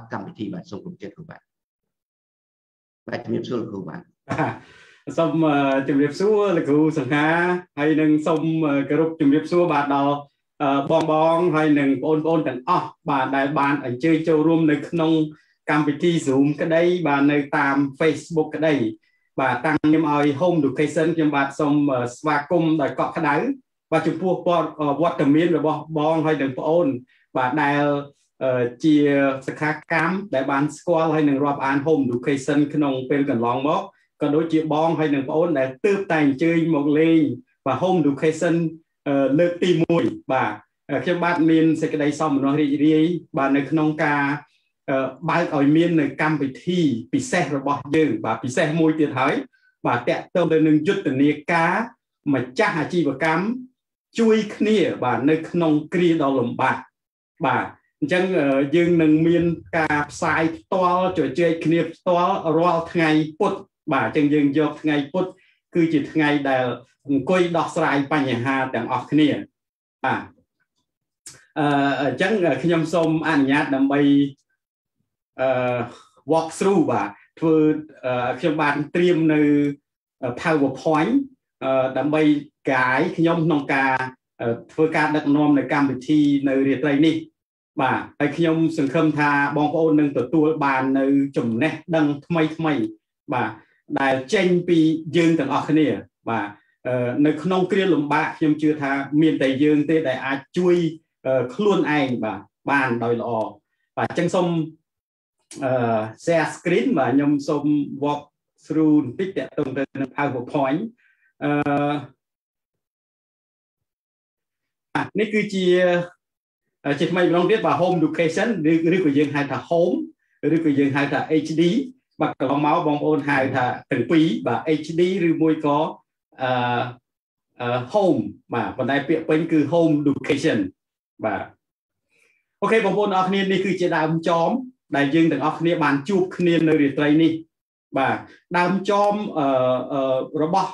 កម្មវិធីបាទសូមគោរពចិត្តគ្រូបាទជំរាបសួរលោកគ្រូបាទសូមជំរាបសួរលោកគ្រូសង្ហាហើយនឹងសូមគោរពជំរាបសួរបាទដល់បងហើយនឹងបងប្អូនទាំងអស់បាទដែលបានអញ្ជើញចូលរួមនៅក្នុងកម្មវិធី Zoom ក្តីបាទនៅតាម Facebook ក្តីបាទតាំងខ្ញុំឲ្យ Home Education ខ្ញុំបាទសូមស្វាគមន៍ដោយកក់ក្ដៅបាទចំពោះវត្តមានរបស់បងហើយនឹងប្អូនបាទដែលជាសិក្ខាកាមដែលបានស្គាល់ហើយនឹងរាប់អាន Home Education ក្នុងពេលកន្លងមកក៏ដូចជាបងហើយនឹងប្អូនដែលទើបតែអញ្ជើញមកលេងបាទ Home Education លើកទី1បាទខ្ញុំបាទមានសេចក្តីសោមនស្សរីករាយបាទនៅក្នុងការបើកឲ្យមាននៅកម្មវិធីពិសេសរបស់យើងបាទពិសេសមួយទៀតហើយបាទតកតទៅនឹងយុទ្ធនាការម្ចាស់អាជីវកម្មជួយគ្នាបាទនៅក្នុងគ្រាដ៏លំបាកបាទអញ្ចឹងយើងនឹងមានការផ្សាយផ្ទាល់ជជែកគ្នាផ្ទាល់រាល់ថ្ងៃពុធបាទអញ្ចឹងយើងយកថ្ងៃពុធគឺជាថ្ងៃដែលអង្គុយដោះស្រាយបញ្ហាទាំងអស់គ្នាបាទអញ្ចឹងខ្ញុំសូមអនុញ្ញាតដើម្បីwalk through បាទធ្វើខ្ញុំបានត្រៀមនៅ PowerPoint ដើម្បី guide ខ្ញុំក្នុងការធ្វើការដឹកនាំនៅកម្មវិធីនៅរាត្រីនេះបាទហើយខ្ញុំសង្ឃឹមថាបងប្អូននឹងទទួលបាននៅចំណេះដឹងថ្មីបាទដែលចេញពីយើងទាំងអស់គ្នាបាទនៅក្នុងគ្រាលំបាកខ្ញុំជឿថាមានតែយើងទេដែលអាចជួយខ្លួនឯងបាទបានដោយល្អបាទអញ្ចឹងសូមshare screen បាទខ្ញុំសូម walk through បន្តិចតទៅនឹង PowerPoint នេះគឺជាថ្មីម្ដងទៀតបាទ Home Education ឬក៏យើងហៅថា Home ឬក៏យើងហៅថា HD បាទកន្លងមកបងប្អូនហៅថាទាំងពីរបាទ HD ឬមួយក៏Home បាទប៉ុន្តែពាក្យពេញគឺ Home Education បាទអូខេបងប្អូនអរគ្នានេះគឺជាដើមចមដែលយើងទាំងអស់គ្នាបានជួបគ្នានៅរាត្រីនេះបាទដើមចមរបស់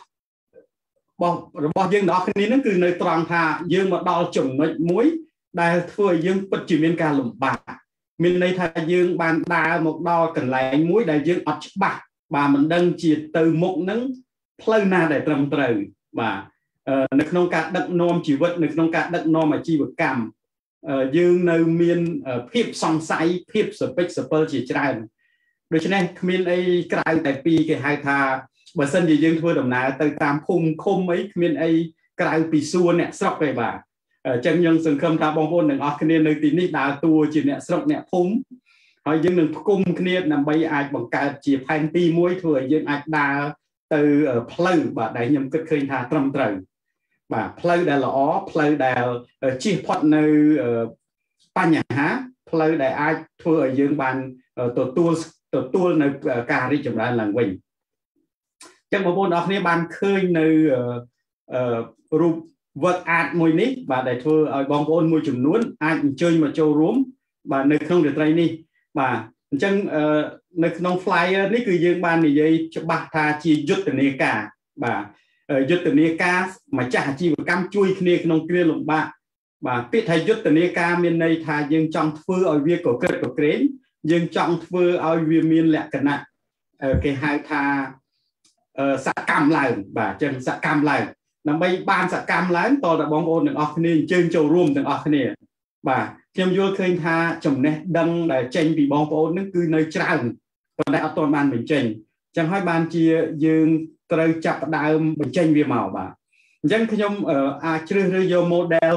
យើងទាំងអស់គ្នាហ្នឹងគឺនៅត្រង់ថាយើងមកដល់ចំណុចមួយដែលធ្វើឲ្យយើងពិតជាមានការលំបាកមានន័យថាយើងបានដើរមកដល់កន្លែងមួយដែលយើងអត់ច្បាស់បាទមិនដឹងជាទៅមុខហ្នឹងផ្លូវណាដែលត្រឹមត្រូវបាទនៅក្នុងការដឹកនាំជីវិតនៅក្នុងការដឹកនាំអាជីវកម្មយើងនៅមានភាពសង្ស័យភាពសពិចសពិលជាច្រើនដូច្នេះគ្មានអីក្រៅតែពីគេហៅថាបើសិនជាយើងធ្វើដំណើរទៅតាមភូមិឃុំអីគ្មានអីក្រៅពីសួនអ្នកស្រុកទេបាទអញ្ចឹងយើងសង្ឃឹមថាបងប្អូនទាំងអស់គ្នានៅទីនេះដើរតួជាអ្នកស្រុកអ្នកភូមិហើយយើងនឹងផ្គុំគ្នាដើម្បីអាចបង្កើតជាផែនទីមួយធ្វើឲ្យយើងអាចដើរទៅផ្លូវបាទដែលខ្ញុំគិតឃើញថាត្រឹមត្រូវបាទផ្លូវដែលល្អផ្លូវដែលជៀសផុតនៅបញ្ហាផ្លូវដែលអាចធ្វើឲ្យយើងបានទទួលនៅការរីកចម្រើនឡើងវិញអញ្ចឹងបងប្អូនអរគ្នាបានឃើញនៅរូបwork art មួយនេះបាទដែលធ្វើឲ្យបងប្អូនមួយចំនួនអាចអញ្ជើញមកចូលរួមបាទនៅក្នុងរាត្រីនេះបាទអញ្ចឹងនៅក្នុង flyer នេះគឺយើងបាននិយាយច្បាស់ថាជាយុទ្ធនាការបាទយុទ្ធនាការម្ចាស់អាជីវកម្មជួយគ្នាក្នុងគ្រាលំបាកបាទពាក្យថាយុទ្ធនាការមានន័យថាយើងចង់ធ្វើឲ្យវាកក្រិតកក្រែងយើងចង់ធ្វើឲ្យវាមានលក្ខណៈគេហៅថាសកម្មឡើងបាទអញ្ចឹងសកម្មឡើងដើម្បីបានសកម្មឡើងតតែបងប្អូនទាំងអស់គ្នាអញ្ជើញចូលរួមទាំងអស់គ្នាបាទខ្ញុំយល់ឃើញថាចំណេះដឹងដែលចេញពីបងប្អូននឹងគឺនៅច្រើនប៉ុន្តែអត់ទាន់បានបញ្ចេញអញ្ចឹងហើយបានជាយើងត្រូវចាប់ផ្ដើមបញ្ចេញវាមកបាទអញ្ចឹងខ្ញុំអាចជ្រើសរើសយក model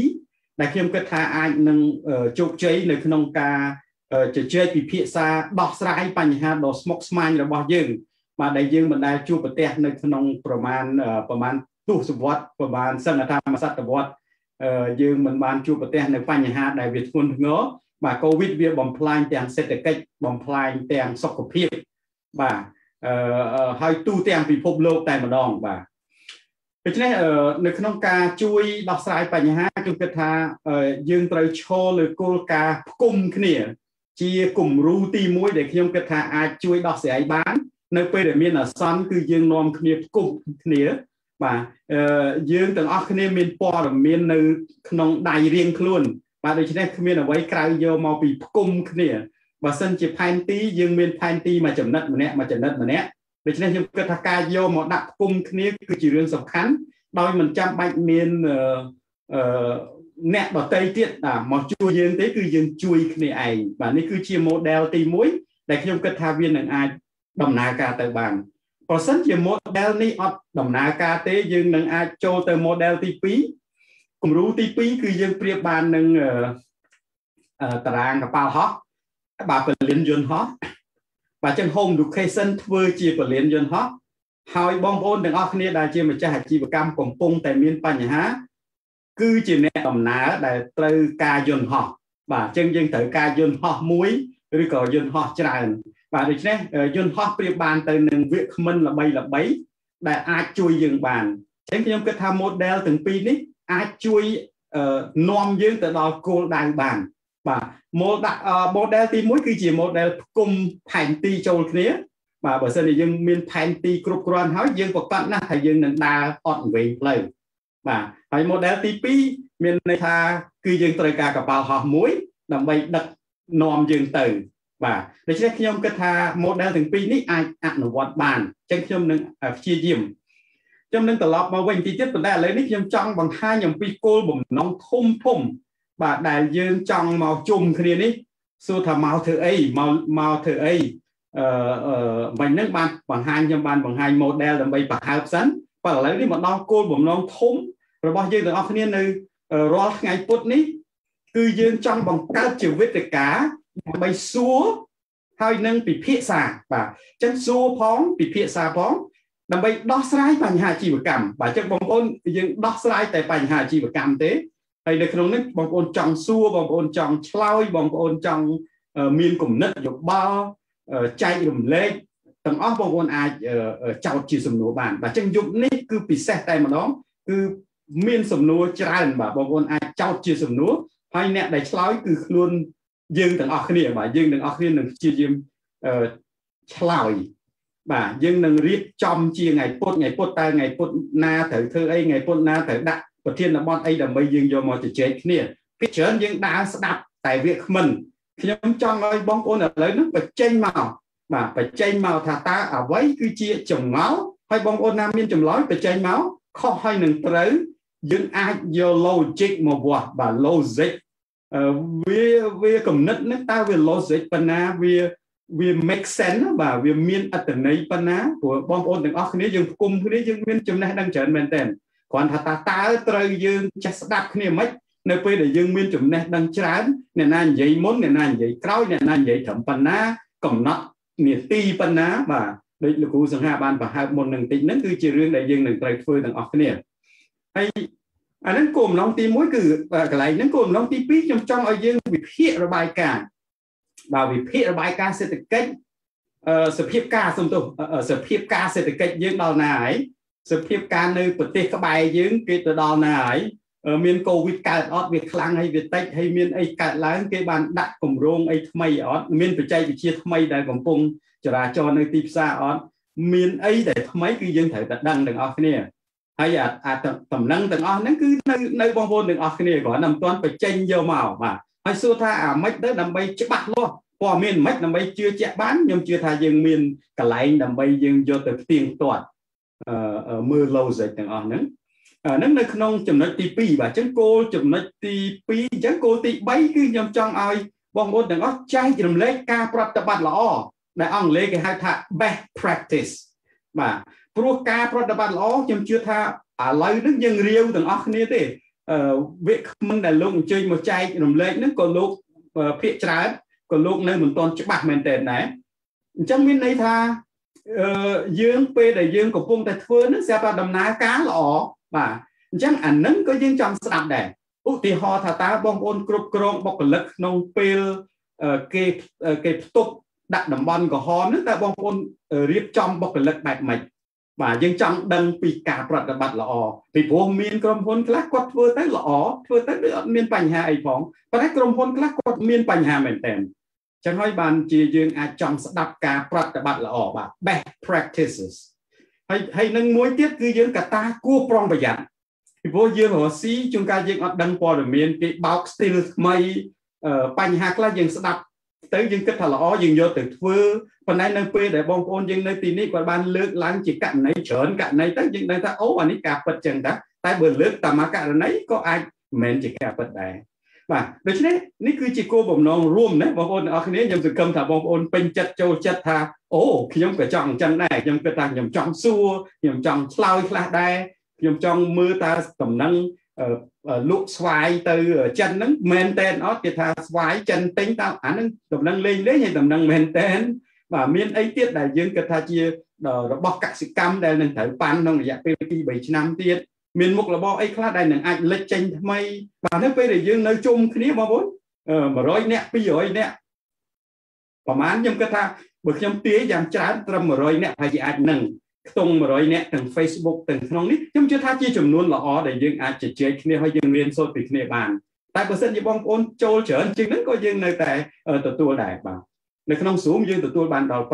2ដែលខ្ញុំគិតថាអាចនឹងជោគជ័យនៅក្នុងការជជែកពិភាក្សាដោះស្រាយបញ្ហាដ៏ស្មុគស្មាញរបស់យើងបាទដែលយើងមិនដែលជួបប្រទះនៅក្នុងប្រមាណទសវត្សរ៍ប្រមាណសង្ឃថាមួយសតវត្សរ៍យើងមិនបានជួបប្រទះនៅបញ្ហាដែលវាធ្ងន់ធ្ងរបាទកូវីដវាបំផ្លាញទាំងសេដ្ឋកិច្ចបំផ្លាញទាំងសុខភាពបាទហើយទូទាំងពិភពលោកតែម្ដងបាទដូច្នេះនៅក្នុងការជួយដោះស្រាយបញ្ហាខ្ញុំគិតថាយើងត្រូវឈរលើគោលការណ៍ផ្គុំគ្នាជាគំរូទី1ដែលខ្ញុំគិតថាអាចជួយដោះស្រាយបាននៅពេលដែលមានអាសន្នគឺយើងនាំគ្នាផ្គុំគ្នាបាទយើងទាំងអស់គ្នាមានព័ត៌មាននៅក្នុងដៃរៀងខ្លួនបាទដូច្នេះគ្មានអ្វីក្រៅយកមកពីផ្គុំគ្នាបើសិនជាផែនទីយើងមានផែនទីមួយចំណិតម្នាក់ដូច្នេះខ្ញុំគិតថាការយកមកដាក់ផ្គុំគ្នាគឺជារឿងសំខាន់ដោយមិនចាំបាច់មានអ្នកដទៃទៀតមកជួយយើងទេគឺយើងជួយគ្នាឯងបាទនេះគឺជា model ទី1ដែលខ្ញុំគិតថាវានឹងអាចដំណើរការទៅបានប្រសិនជា model នេះអត់ដំណើរការទេយើងនឹងអាចចូលទៅ model ទី2គំរូទី2គឺយើងប្រៀបបាននឹងតារាងកប៉ាល់ហោះបាទពលានយន្តហោះបាទចឹង home education ធ្វើជាពលានយន្តហោះហើយបងប្អូនទាំងអស់គ្នាដែលជាម្ចាស់អាជីវកម្មកំពុងតែមានបញ្ហាគឺជាអ្នកដំណើរដែលត្រូវការយន្តហោះបាទចឹងយើងត្រូវការយន្តហោះមួយឬក៏យន្តហោះច្រើនបាទដូច្នេះយន្តហោះប្រៀបបានទៅនឹងវាគ្មិនល្បីដែលអាចជួយយើងបានចឹងខ្ញុំគិតថា model ទាំងពីរនេះអាចជួយនាំយើងទៅដល់គោលដៅបានបាទ model ទី1គឺជា model ផ្គុំផែនទីចូលគ្នាបាទបើសិនជាយើងមានផែនទីគ្រប់គ្រាន់ហើយយើងប្រកាសណាស់ថាយើងនឹងដើរអត់វែងផ្លូវបាទហើយ model ទី2មានន័យថាគឺយើងត្រូវការកប៉ាល់ហោះមួយដើម្បីដឹកនាំយើងទៅបាទដូច្នេះខ្ញុំគិតថា model ទាំងពីរនេះអាចអនុវត្តបានអញ្ចឹងខ្ញុំនឹងព្យាយាមខ្ញុំនឹងត្រឡប់មកវិញទៀតប៉ុន្តែឥឡូវនេះខ្ញុំចង់បង្ហាញអំពីគោលបំណងធំបាទដែលយើងចង់មកជុំគ្នានេះសួរថាមកធ្វើអីមកធ្វើអីបាញ់ហ្នឹងបានបង្ហាញខ្ញុំបានបង្ហាញ model ដើម្បីបង្ហើបសិនប៉ុន្តែឥឡូវនេះមកដល់គោលបំណងធំរបស់យើងទាំងអស់គ្នានៅរាល់ថ្ងៃពុធនេះគឺយើងចង់បង្កើតជាវេទិកាដើម្បីសួរហើយនឹងពិភាក្សាបាទអញ្ចឹងសួរផងពិភាក្សាផងដើម្បីដោះស្រាយបញ្ហាជីវកម្មបាទអញ្ចឹងបងប្អូនយើងដោះស្រាយតែបញ្ហាជីវកម្មទេហើយនៅក្នុងនេះបងប្អូនចង់សួរបងប្អូនចង់ឆ្លើយបងប្អូនចង់មានគំនិតយោបល់ចែករំលែកទាំងអស់បងប្អូនអាចចោទជាសំណួរបានបាទអញ្ចឹងយប់នេះគឺពិសេសតែម្ដងគឺមានសំណួរច្រើនបាទបងប្អូនអាចចោទជាសំណួរហើយអ្នកដែលឆ្លើយគឺខ្លួនយើងទាំងអស់គ្នាបាទយើងទាំងអស់គ្នានឹងព្យាយាមឆ្លើយបាទយើងនឹងរៀបចំជាថ្ងៃពុធតើថ្ងៃពុធណាត្រូវធ្វើអីថ្ងៃពុធណាត្រូវដាក់ប្រធានបទអីដើម្បីយើងយកមកជជែកគ្នាពីច្រើនយើងដើរស្ដាប់តែវាគ្មិនខ្ញុំចង់ឲ្យបងប្អូនឥឡូវហ្នឹងបញ្ចេញមកបាទបញ្ចេញមកថាតើអ្វីគឺជាចម្ងល់ហើយបងប្អូនណាមានចម្លើយបញ្ចេញមកខុសហើយនឹងត្រូវយើងអាចយក logic មកវាស់បាទ logic វាគំនិតហ្នឹងតើវា logic ប៉ុណ្ណាវា make sense បាទវាមានអត្ថន័យប៉ុណ្ណាព្រោះបងប្អូនទាំងអស់គ្នាយើងផ្គុំគ្នាយើងមានចំណេះដឹងច្រើនមែនទែនគ្រាន់ថាតើត្រូវយើងចេះស្ដាប់គ្នាមិននៅពេលដែលយើងមានចំណេះដឹងច្រើនអ្នកណានិយាយមុនអ្នកណានិយាយក្រោយអ្នកណានិយាយត្រឹមប៉ុណ្ណាកំណត់នាទីប៉ុណ្ណាបាទដូចលោកគ្រូសង្ហាបានបង្ហើបមុននឹងតិចហ្នឹងគឺជារឿងដែលយើងនឹងត្រូវធ្វើទាំងអស់គ្នាហើយអាហ្នឹងគោលបំណងទី1គឺកន្លែងហ្នឹងគោលបំណងទី2ខ្ញុំចង់ឲ្យយើងវិភាគរបាយការណ៍បាទវិភាគរបាយការណ៍សេដ្ឋកិច្ចសភាពការសំទោសសភាពការសេដ្ឋកិច្ចយើងដល់ណាហើយសភាពការនៅប្រទេសក្បែរយើងគេទៅដល់ណាហើយមានកូវីដកើតអត់វាខ្លាំងហើយវាតិចហើយមានអីកើតឡើងគេបានដាក់គម្រោងអីថ្មីអត់មានបច្ចេកវិទ្យាថ្មីដែលកំពុងចរាចរណ៍នៅទីផ្សារអត់មានអីដែលថ្មីគឺយើងត្រូវតែដឹងទាំងអស់គ្នាហើយអាតំណែងទាំងអស់ហ្នឹងគឺនៅបងប្អូនទាំងអស់គ្នាគ្រាន់តែមិនទាន់បញ្ចេញយកមកបាទហើយសួរថាអាម៉េចទៅដើម្បីច្បាស់លាស់ព័ត៌មានម៉េចដើម្បីជឿជាក់បានខ្ញុំជឿថាយើងមានកន្លែងដើម្បីយើងយកទៅផ្ទៀងផ្ទាត់មើល logic ទាំងអស់ហ្នឹងហ្នឹងនៅក្នុងចំណុចទី2បាទអញ្ចឹងគោលចំណុចទី2អញ្ចឹងគោលទី3គឺខ្ញុំចង់ឲ្យបងប្អូនទាំងអស់ចែករំលែកការប្រតិបត្តិល្អដែលអង់គ្លេសគេហៅថា best practice បាទព្រោះការប្រតិបត្តិល្អខ្ញុំជឿថាឥឡូវនេះយើងរាវទាំងអស់គ្នាទេវាគ្មិនដែលលោកអញ្ជើញមកចែករំលែកហ្នឹងក៏លោកភាគច្រើនក៏លោកនៅមិនទាន់ច្បាស់មែនតើដែរអញ្ចឹងមានន័យថាយើងពេលដែលយើងកំពុងតែធ្វើហ្នឹងស្រាប់តែដំណើរការល្អបាទអញ្ចឹងអានឹងក៏យើងចង់ស្ដាប់ដែរឧទាហរណ៍ថាតើបងប្អូនគ្រប់គ្រងបុគ្គលិកក្នុងពេលគេផ្ទុកដាក់តំបន់ក្រហមហ្នឹងតើបងប្អូនរៀបចំបុគ្គលិកបែបម៉េចបាទយើងចង់ដឹងពីការប្រតិបត្តិល្អពីព្រោះមានក្រុមហ៊ុនខ្លះគាត់ធ្វើទៅល្អធ្វើទៅដូចអត់មានបញ្ហាអីផងប៉ុន្តែក្រុមហ៊ុនខ្លះគាត់មានបញ្ហាមែនតើចឹងហើយបានជាយើងអាចចង់ស្ដាប់ការប្រតិបត្តិល្អបាទ best practices ហើយនឹងមួយទៀតគឺយើងកត្តាគួរប្រុងប្រយ័ត្នពីព្រោះយើងរស់ស៊ីជួនកាលយើងអត់ដឹងព័ត៌មានគេបោក still ថ្មីបញ្ហាខ្លះយើងស្ដាប់ tới dương kết thà lõ dương vô từ thưa phần này nâng phê để bong ôn dương nơi tì ní qua ban lướt láng chỉ cạnh này trởn cạnh này tới dương đây ta ố anh ấy cạp bật chừng đó tại bữa lướt tà mà cạnh này có ai men chỉ cạp bật đài và đối vớiនេះគឺជាគោលបំណងរួមណាបងប្អូនអរគ្នាខ្ញុំសង្ឃឹមថាបងប្អូនពេញចិត្តចូលចិត្តថាអូខ្ញុំក៏ចង់អញ្ចឹងដែរខ្ញុំគិតថាខ្ញុំចង់សួរខ្ញុំចង់ឆ្លើយខ្លះដែរខ្ញុំចង់មើលតើតំណែងលក់ស្វាយទៅចិនហ្នឹងមែនតែនអត់គេថាស្វាយចិនទិញតើអាហ្នឹងតំណែងលេងលេងហើយតំណែងមែនតែនបាទមានអីទៀតដែលយើងគិតថាជារបស់កសិកម្មដែលនឹងត្រូវប៉ាន់ក្នុងរយៈពេល 2-3 ឆ្នាំទៀតមានមុខរបរអីខ្លះដែលនឹងអាចលេចចេញថ្មីបាទនៅពេលដែលយើងនៅជុំគ្នាបងប្អូន100នាក់200នាក់ប្រហែលខ្ញុំគិតថាបើខ្ញុំទាយយ៉ាងច្រើនត្រឹម100នាក់ហើយអាចនឹងខ្ទង់100នាក់ទាំង Facebook ទាំងក្នុងនេះខ្ញុំជឿថាជាចំនួនល្អដែលយើងអាចជជែកគ្នាហើយយើងរៀនសូត្រពីគ្នាបានតែបើសិនជាបងប្អូនចូលច្រើនជាងហ្នឹងក៏យើងនៅតែទទួលដែរបាទនៅក្នុង Zoom យើងទទួលបានដល់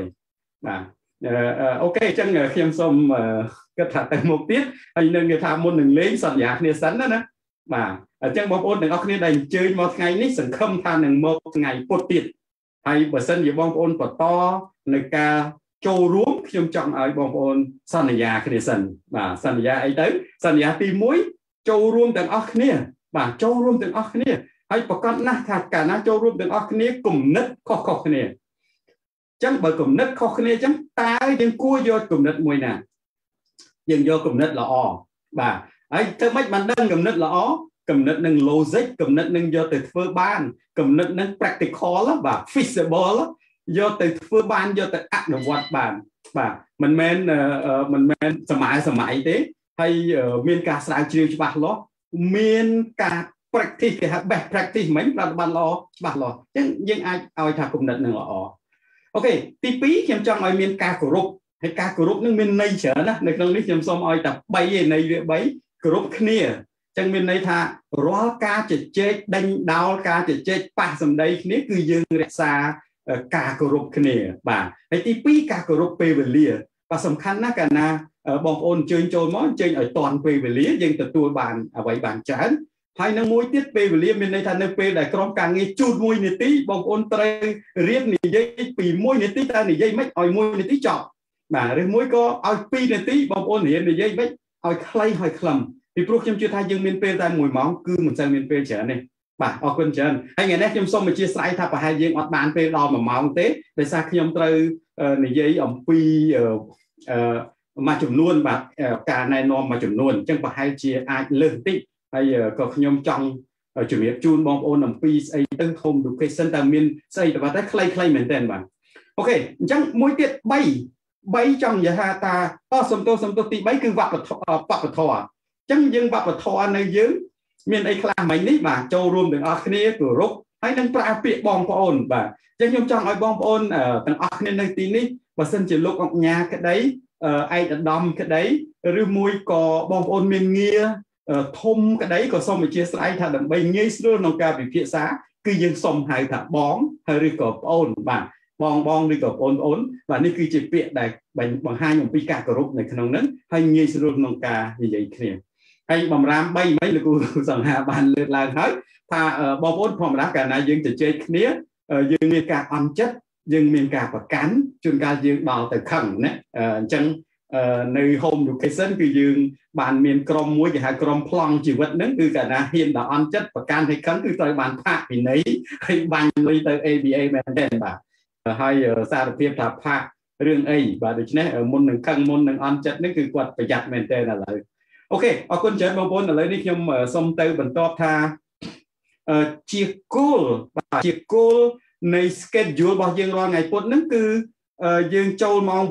500បាទអូខេអញ្ចឹងខ្ញុំសូមគិតថាទៅមុខទៀតហើយនឹងគេថាមុននឹងលេងសន្យាគ្នាសិនណាបាទអញ្ចឹងបងប្អូនទាំងអស់គ្នាដែលអញ្ជើញមកថ្ងៃនេះសង្ឃឹមថានឹងមកថ្ងៃពុធទៀតហើយបើសិនជាបងប្អូនបន្តនៅការចូលរួមខ្ញុំចង់ឲ្យបងប្អូនសន្យាគ្នាសិនបាទសន្យាអីទៅសន្យាទី1ចូលរួមទាំងអស់គ្នាបាទចូលរួមទាំងអស់គ្នាហើយប្រកាសណាស់ថាកាលណាចូលរួមទាំងអស់គ្នាគំនិតខុសៗគ្នាចឹងបើគំនិតខុសគ្នាចឹងតើយើងគួរយកគំនិតមួយណាយើងយកគំនិតល្អបាទហើយធ្វើម៉េចបានដឹងគំនិតល្អគំនិតនឹង logic គំនិតនឹងយកទៅធ្វើបានគំនិតនឹង practical បាទ feasible យកទៅធ្វើបានយកទៅអនុវត្តបានបាទមិនមែនសម័យទេហើយមានការស្រាវជ្រាវច្បាស់លាស់មានការ practice គេហៅ best practice មិនប្រតិបត្តិល្អច្បាស់លាស់អញ្ចឹងយើងអាចឲ្យថាគំនិតនឹងល្អអូខេទី2ខ្ញុំចង់ឲ្យមានការគោរពហើយការគោរពនឹងមានន័យច្រើនណាស់នៅក្នុងនេះខ្ញុំសូមឲ្យតែ3ឯន័យវា3គោរពគ្នាអញ្ចឹងមានន័យថារាល់ការជជែកដេញដោលការជជែកប៉ះសម្ដីគ្នាគឺយើងរក្សាការគោរពគ្នាបាទហើយទី2ការគោរពពេលវេលាបាទសំខាន់ណាស់កាលណាបងប្អូនអញ្ជើញចូលមកអញ្ជើញឲ្យតាន់ពេលវេលាយើងទទួលបានអ្វីបានច្រើនហើយនឹងមួយទៀតពេលវេលាមានន័យថានៅពេលដែលក្រុមការងារជូត1នាទីបងប្អូនត្រូវរៀននិយាយពី1នាទីតើនិយាយមិនឲ្យ1នាទីចប់បាទឬមួយក៏ឲ្យ2នាទីបងប្អូនរៀននិយាយមិនឲ្យខ្លីហើយខ្លឹមពីព្រោះខ្ញុំជឿថាយើងមានពេលតែ1ម៉ោងគឺមិនសូវមានពេលច្រើនទេបាទអរគុណច្រើនហើយថ្ងៃនេះខ្ញុំសូមអធិស្ឋានថាប្រហែលយើងអត់បានពេលដល់1ម៉ោងទេដោយសារខ្ញុំត្រូវនិយាយអំពីមួយចំនួនបាទការណែនាំមួយចំនួនអញ្ចឹងប្រហែលជាអាចលើសបន្តិចហើយក៏ខ្ញុំចង់ជំរាបជូនបងប្អូនអំពីស្អីទៅ home education តើមានស្អីទៅបាទតែខ្លីៗមែនទែនបាទអូខេអញ្ចឹងមួយទៀត3ចង់និយាយថាសំទោសទី3គឺវប្បធម៌អញ្ចឹងយើងវប្បធម៌នៅយើងមានអីខ្លះមិញនេះបាទចូលរួមទាំងអស់គ្នាគោរពហើយនឹងប្រើពាក្យបងប្អូនបាទអញ្ចឹងខ្ញុំចង់ឲ្យបងប្អូនទាំងអស់គ្នានៅទីនេះបើសិនជាលោកអង្គញាក្តីឯកឧត្តមក្តីឬមួយក៏បងប្អូនមានងារធំក្តីក៏សូមអធិស្ឋានថាដើម្បីងាយស្រួលក្នុងការពិភាក្សាគឺយើងសូមហៅថាបងហើយឬក៏ប្អូនបាទបងឬក៏ប្អូនបាទនេះគឺជាពាក្យដែលបង្ហាញអំពីការគោរពនៅក្នុងហ្នឹងហើយងាយស្រួលក្នុងការនិយាយគ្នាហើយបំរាម3មិញលោកគ្រូសង្ហាបានលើកឡើងហើយថាបងប្អូនធម្មតាកាលណាយើងជជែកគ្នាយើងមានការអន់ចិត្តយើងមានការប្រកាន់ជួនកាលយើងដល់ទៅខឹងណាអញ្ចឹងនៅ home education គឺយើងបានមានក្រុមមួយគេហៅក្រុមប្លង់ជីវិតហ្នឹងគឺកាលណាហ៊ានដល់អន់ចិត្តប្រកាន់ឲ្យខឹងគឺត្រូវបានផាកពិន័យហើយបាញ់លុយទៅ ABA មែនទេបាទហើយសារភាពថាផាករឿងអីបាទដូច្នេះមុននឹងខឹងមុននឹងអន់ចិត្តហ្នឹងគឺគាត់ប្រយ័ត្នមែនទេឥឡូវអូខេអរគុណច្រើនបងប្អូនឥឡូវនេះខ្ញុំសូមទៅបន្តថាជាគោលបាទជាគោលនៃ schedule របស់យើងរាល់ថ្ងៃពុធហ្នឹងគឺយើងចូលម៉ោង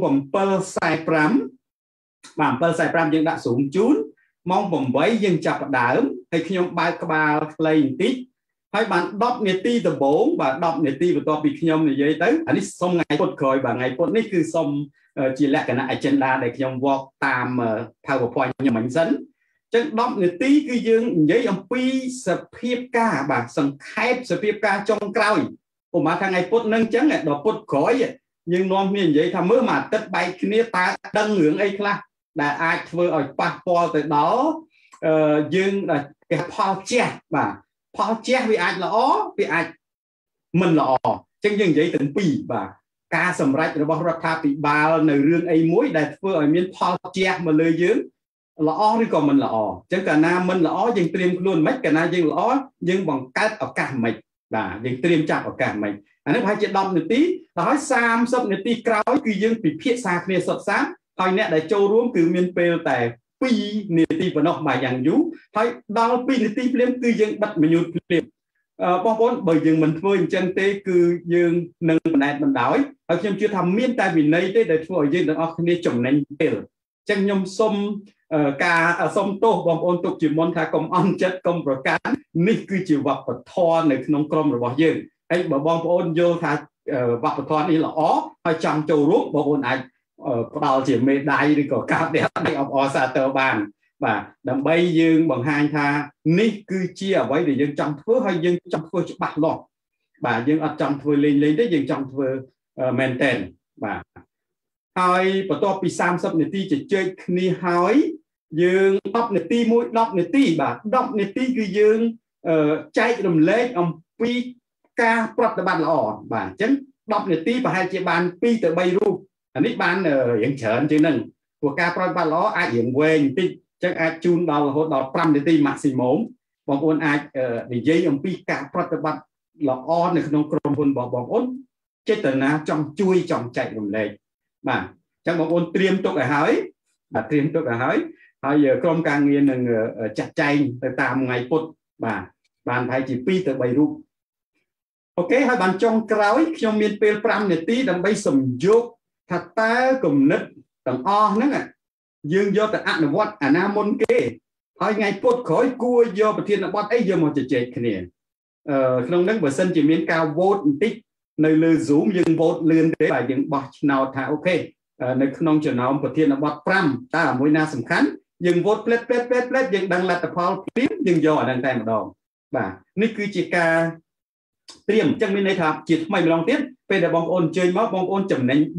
7:45 បាទ 7:45 យើងដាក់ Zoom ជូនម៉ោង 8 យើងចាប់ផ្ដើមហើយខ្ញុំបើកក្បាលខ្លីបន្តិចហើយបាន10នាទីដំបូងបាទ10នាទីបន្ទាប់ពីខ្ញុំនិយាយទៅអានេះសុំថ្ងៃពុធក្រោយបាទថ្ងៃពុធនេះគឺសុំជាលក្ខណៈ agenda ដែលខ្ញុំ walk តាម PowerPoint ខ្ញុំមិញសិនអញ្ចឹង10នាទីគឺយើងនិយាយអំពីសភាពការបាទសង្ខេបសភាពការចុងក្រោយឧបមាថ្ងៃពុធនឹងអញ្ចឹងដល់ពុធក្រោយយើងនាំគ្នានិយាយថាមើលមួយអាទិត្យបែកគ្នាតើដឹងរឿងអីខ្លះដែលអាចធ្វើឲ្យប៉ះពាល់ទៅដល់យើងគេផលជះបាទផលជះវាអាចល្អវាអាចមិនល្អចឹងយើងនិយាយទាំងពីរបាទការសម្រេចរបស់រដ្ឋាភិបាលនៅរឿងអីមួយដែលធ្វើឲ្យមានផលជះមកលើយើងល្អឬក៏មិនល្អចឹងកាលណាមិនល្អយើងត្រៀមខ្លួនមិនកាលណាយើងល្អយើងបង្កើតឱកាសមិនបាទយើងត្រៀមចាប់ឱកាសមិនអានេះប្រហែលជា10នាទីដល់ហើយ30នាទីក្រោយគឺយើងពិភាក្សាគ្នាសុទ្ធសាធហើយអ្នកដែលចូលរួមគឺមានពេលតែ2នាទីប៉ុណ្ណោះបាទយ៉ាងយូរហើយដល់2នាទីភ្លាមគឺយើងបិទminuតភ្លាមបងប្អូនបើយើងមិនធ្វើអញ្ចឹងទេគឺយើងនឹងបណ្ដែតបណ្ដោយហើយខ្ញុំជឿថាមានតែវិន័យទេដែលធ្វើឲ្យយើងទាំងអស់គ្នាចំណេញពេលអញ្ចឹងខ្ញុំសូមការសូមទោសបងប្អូនទុកជាមុនថាកុំអន់ចិត្តកុំប្រកាន់នេះគឺជាវប្បធម៌នៅក្នុងក្រុមរបស់យើងហើយបើបងប្អូនយល់ថាវប្បធម៌នេះល្អហើយចង់ចូលរួមបងប្អូនអាចផ្ដល់ជាមេដាយឬក៏កាប់នេះអបអរសាទរបានបាទដើម្បីយើងបង្ហាញថានេះគឺជាអ្វីដែលយើងចង់ធ្វើហើយយើងចង់ធ្វើច្បាស់លាស់បាទយើងអត់ចង់ធ្វើលេងទេយើងចង់ធ្វើមែនតើបាទហើយបន្ទាប់ពី30នាទីជជែកគ្នាហើយយើង10នាទី10នាទីបាទ10នាទីគឺយើងចែករំលែកអំពីការប្រតិបត្តិល្អបាទអញ្ចឹង10នាទីប្រហែលជាបាន2ទៅ3រូបអានេះបានរៀងច្រើនជាងហ្នឹងព្រោះការប្រតិបត្តិល្អអាចរៀងវែងបន្តិចអញ្ចឹងអាចជូនដល់រហូតដល់5នាទី maximum បងប្អូនអាចនិយាយអំពីការប្រតិបត្តិល្អនៅក្នុងក្រុមហ៊ុនរបស់បងប្អូនចេតនាចង់ជួយចង់ចែករំលែកបាទអញ្ចឹងបងប្អូនត្រៀមទុកឲ្យហើយបាទត្រៀមទុកឲ្យហើយក្រុមការងារនឹងចាត់ចែងទៅតាមថ្ងៃពុធបាទបានប្រហែលជា2ទៅ3រូបអូខេហើយបានចុងក្រោយខ្ញុំមានពេល5នាទីដើម្បីសំយោគថាតើគំនិតទាំងអស់ហ្នឹងយើងយកទៅអនុវត្តអាណាមុនគេហើយថ្ងៃពុធក្រោយគួរយកប្រធានបទអីយកមកជជែកគ្នាក្នុងហ្នឹងបើសិនជាមានការ vote បន្តិចនៅលើ Zoom យើង vote លឿនទេបាទយើងបោះឆ្នោតថាអូខេនៅក្នុងចំណោមប្រធានបទ5តើមួយណាសំខាន់យើង vote ផ្លេតយើងដឹងលទ្ធផលព្រាមយើងយកអាហ្នឹងតែម្ដងបាទនេះគឺជាការត្រៀមអញ្ចឹងមានន័យថាជាថ្មីម្ដងទៀតពេលដែលបងប្អូនអញ្ជើញមកបងប្អូនចំណេញ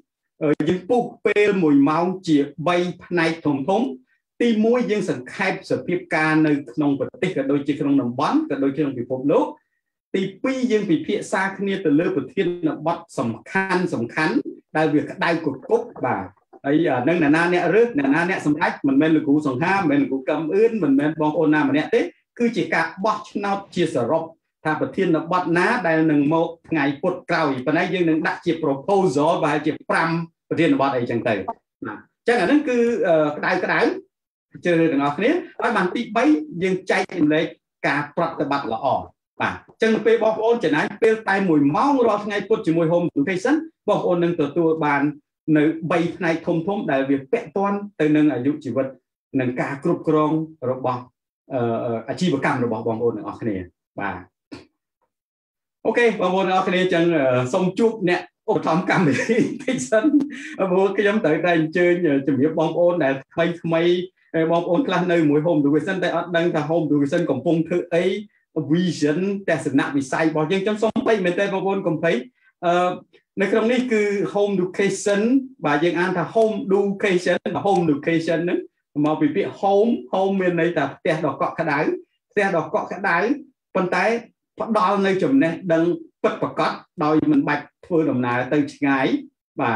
3យើងពុះពេល1ម៉ោងជា3ផ្នែកធំទី1យើងសង្ខេបសភាពការនៅក្នុងប្រទេសក៏ដូចជាក្នុងតំបន់ក៏ដូចជាក្នុងពិភពលោកទី2យើងពិភាក្សាគ្នាទៅលើប្រធានបទសំខាន់ដែលវាក្តៅគគុកបាទហើយនឹងអ្នកណាអ្នករើសអ្នកណាអ្នកសម្រេចមិនមែនលោកគ្រូសង្ហាមិនមែនលោកគ្រូកឹមអឿនមិនមែនបងប្អូនណាម្នាក់ទេគឺជាការបោះឆ្នោតជាសរុបថាប្រធានបទណាដែលនឹងមកថ្ងៃពុធក្រោយប៉ុន្តែយើងនឹងដាក់ជា proposal ប្រហែលជា5ប្រធានបទអីចឹងទៅបាទអញ្ចឹងអានឹងគឺក្តៅជឿទាំងអស់គ្នាហើយបានទី3យើងចែករំលែកការប្រតិបត្តិល្អបាទអញ្ចឹងពេលបងប្អូនចំណាយពេលតែ1ម៉ោងរាល់ថ្ងៃពុធជាមួយ Home Education បងប្អូននឹងទទួលបាននៅ3ផ្នែកធំដែលវាពាក់ព័ន្ធទៅនឹងអាយុជីវិតនិងការគ្រប់គ្រងរបស់អាជីវកម្មរបស់បងប្អូនទាំងអស់គ្នាបាទអូខេបងប្អូនទាំងអស់គ្នាអញ្ចឹងសូមជួបអ្នកឧបត្ថម្ភកម្មវិធីតិចសិនព្រោះខ្ញុំត្រូវតែអញ្ជើញជំរាបបងប្អូនដែលថ្មីបងប្អូនខ្លះនៅមួយ Home Education តែអត់ដឹងថា Home Education កំពុងធ្វើអី vision ទស្សនវិស័យរបស់យើងខ្ញុំសូមពេចមែនតើបងប្អូនកុំភ័យនៅក្នុងនេះគឺ Home Education បាទយើងអានថា Home Education ហ្នឹងមកពីពាក្យ home មានន័យថាផ្ទះដ៏កក់ក្ដៅប៉ុន្តែផ្ដល់នៅចំណេះដឹងពិតប្រាកដដោយមិនបាច់ធ្វើដំណើរទៅឆ្ងាយបាទ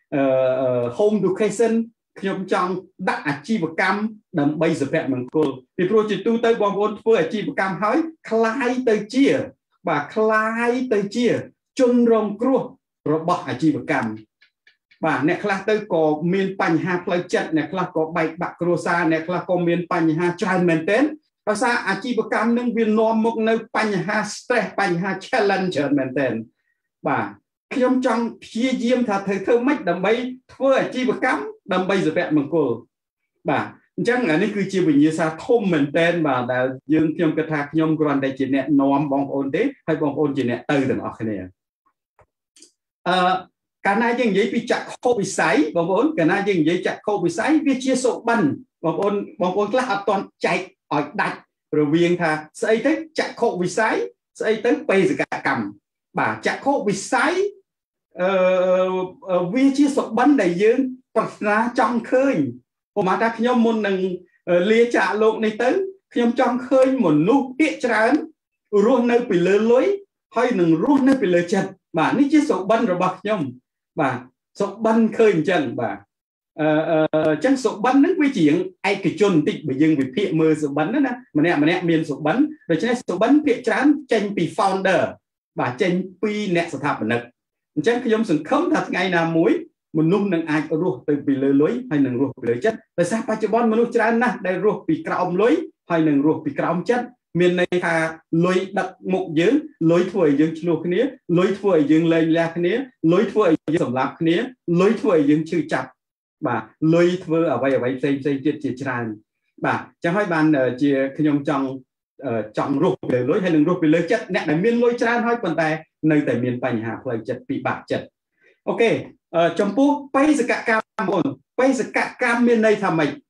Home Education ខ្ញុំចង់ដាក់អាជីវកម្មដើម្បីសុភមង្គលពីព្រោះជាទូទៅបងប្អូនធ្វើអាជីវកម្មហើយคล้ายទៅជាជនរងគ្រោះរបស់អាជីវកម្មបាទអ្នកខ្លះទៅក៏មានបញ្ហាផ្លូវចិត្តអ្នកខ្លះក៏បែកបាក់គ្រួសារអ្នកខ្លះក៏មានបញ្ហាច្រើនមែនទែនដោយសារអាជីវកម្មនឹងវានាំមកនៅបញ្ហា stress បញ្ហា challenge ច្រើនមែនទែនបាទខ្ញុំចង់ព្យាយាមថាធ្វើម៉េចដើម្បីធ្វើអាជីវកម្មដើម្បីសុភមង្គលបាទអញ្ចឹងអានេះគឺជាវិញ្ញាសាធំមែនទែនបាទដែលខ្ញុំគិតថាខ្ញុំគ្រាន់តែជាអ្នកនាំបងប្អូនទេហើយបងប្អូនជាអ្នកទៅទាំងអស់គ្នាកាលណាយើងនិយាយពីចក្ខុវិស័យបងប្អូនកាលណាយើងនិយាយចក្ខុវិស័យវាជាសុបិនបងប្អូនខ្លះអត់ទាន់ចែកឲ្យដាច់រវាងថាស្អីទៅចក្ខុវិស័យស្អីទៅបេសកកម្មបាទចក្ខុវិស័យវាជាសុបិនដែលយើងប្រាថ្នាចង់ឃើញព្រោះមកថាខ្ញុំមុននឹងលាចាកលោកនេះទៅខ្ញុំចង់ឃើញមនុស្សភាគច្រើនរស់នៅពីលើលុយហើយនឹងរស់នៅពីលើចិត្ត bà ní chứ số bân rồi bạc nhom bà số bân khơi chân bà chân số bân nó quy chuyện ai cái chôn tịch bởi dương vì phía mơ số bân đó nè mà nè miền số bân rồi cho nên số bân phía trán tranh bị founder bà tranh pi nè sự tháp nực chân cái giống sừng khống thật ngày nào muối một nung nâng ai có ruột từ bị lưới lưới hay nâng ruột bị lưới chất tại sao ba chữ bon mà nuôi trán nè đây ruột bị cào lưới hay nâng ruột bị cào chất miền này thà lưới đặt mục dưỡng lưới thuở dưỡng chua cái nĩa lưới thuở dưỡng lên la cái nĩa lưới thuở dưỡng sầm lạp cái nĩa lưới thuở dưỡng chữ chặt bà lưới thuở ở vậy xây chia tràn bà chẳng hỏi bàn chia khi nhung trong ruột bị lưới hay nâng ruột bị lưới chất nè để miền lưới tràn hỏi phần tài nơi tại miền Tây Hà lưới chất bị bạc chất ok trong phố bây giờ cả cam bồn bây giờ cả cam miền này thà mày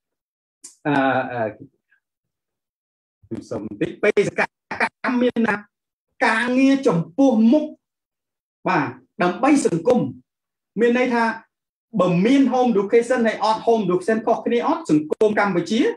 sống tích bây giờ cả miền nào cả nghe trong phố mục và đầm bay sừng cung miền này tha bầm miền home education hay odd home education có cái này odd sừng cung Campuchia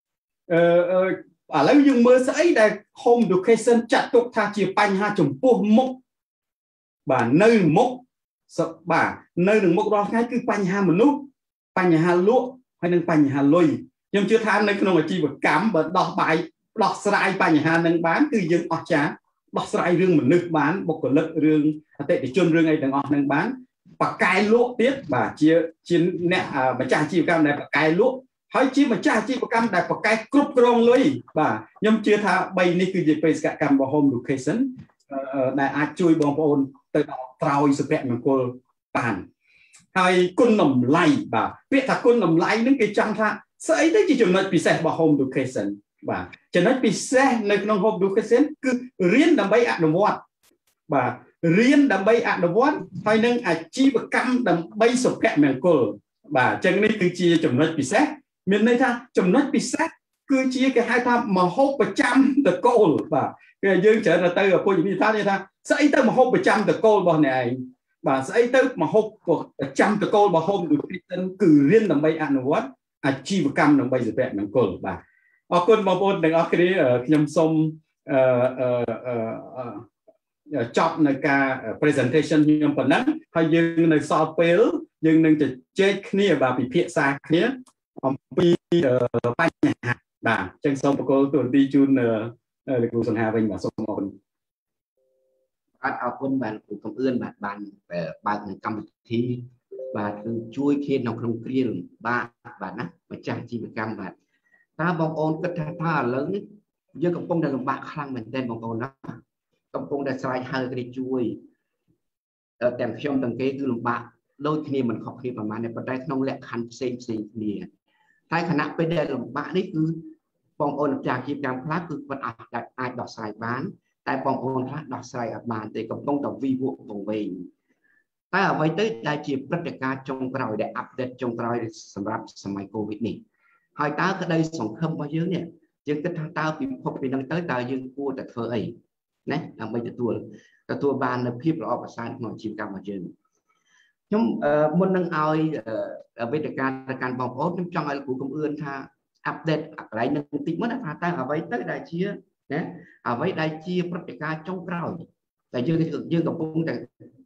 ở lấy dùng mưa sấy đây home education chặt tục tha chia banh ha trong phố mục và nơi mục bà nơi đừng một đó ngay cứ banh ha một lúc banh ha lúa hay nên banh ha lôi nhưng chưa than nơi không mà chi vật cảm và đọc bài đọc sài banh ha nên bán cứ dừng ọt chả đọc sài rương mình nước bán một cái lực rương tệ để chôn rương ấy đừng ọt nên bán và cài lúa tiếp và chia nè mà cha chi cam này và cài lúa hỏi chi mà cha chi cam này và cài cướp rong lưới và nhưng chưa tha bay ní cứ dịch về cả cam vào home education đại ai chui bong bồn từ trao sự vẹn mình cô bàn hay con nằm lay và biết là con nằm lay những cái trang tha sẽ ấy tới chỉ trường nói bị xe vào home education và cho nói bị xe nơi trong home education cứ riêng đầm bay ăn đồ vót và riêng đầm bay ăn đồ vót hay nâng chi và cam đầm bay sự vẹn mình cô và chân này cứ chia trường nói bị xe miền này tha trường nói bị xe cứ chia cái hai tham mà hốt và trăm từ cô và cái dương trở là tay ở cô như thế này sẽ tới mà hốt 100 từ cô bọn này và sẽ tới mà hốt 100 từ cô mà hôm được cử riêng làm bay ăn what chi và cam làm bay dự vẹn mình cô và ở con mà bốn đừng ở cái đấy ở nhâm sông chọn nơi cả presentation nhâm phầnนั้นhay dương nơi so pale dương nơi chơi kia và bị phía xa kia bị bay nhà bà chân sông cô tuần đi chun là cô sông Hà Vinh và sông Môn bạnเอาคนbạn của công ơn bạn cầm thi bạn chui khi nó không kia bạn á mà chẳng chỉ một cam bạn ta bong ôn cái tha lớn với công công đã làm bạc khăn mình tên bong ôn đó công công đã sai hơi cái chuiแต่ខ្ញុំទាំងគេគឺលំបាកដូចគ្នាមិនខុសគ្នាប្រហែលនេះប៉ុន្តែក្នុងលក្ខខណ្ឌផ្សេងគ្នាតែខណៈពេលដែលលំបាកនេះគឺបងប្អូនម្ចាស់ជីវកម្មខ្លះគឺគាត់អាចដោះស្រាយបានតែបងប្អូនខ្លះដោះស្រាយអត់បានទេកំពុងតែវិវត្តវង្វេងតែអ្វីទៅដែលជាព្រឹត្តិការណ៍ចុងក្រោយដែលអាប់ដេតចុងក្រោយសម្រាប់សម័យកូវីដនេះហើយតើក្តីសង្ឃឹមរបស់យើងនេះយើងគិតថាតើពិភពពីនឹងទៅតើយើងគួរតែធ្វើអីណាដើម្បីទទួលបាននូវភាពល្អប្រសើរក្នុងជីវកម្មរបស់យើងខ្ញុំមុននឹងឲ្យវេទិកាទៅកាន់បងប្អូនខ្ញុំចង់ឲ្យគ្រូកំអឿនថាអាប់ដេតកន្លែងនឹងបន្តិចមកថាតើអ្វីទៅដែលជាណាអ្វីដែលជាព្រឹត្តិការណ៍ចុងក្រោយតែយើងកំពុងតែ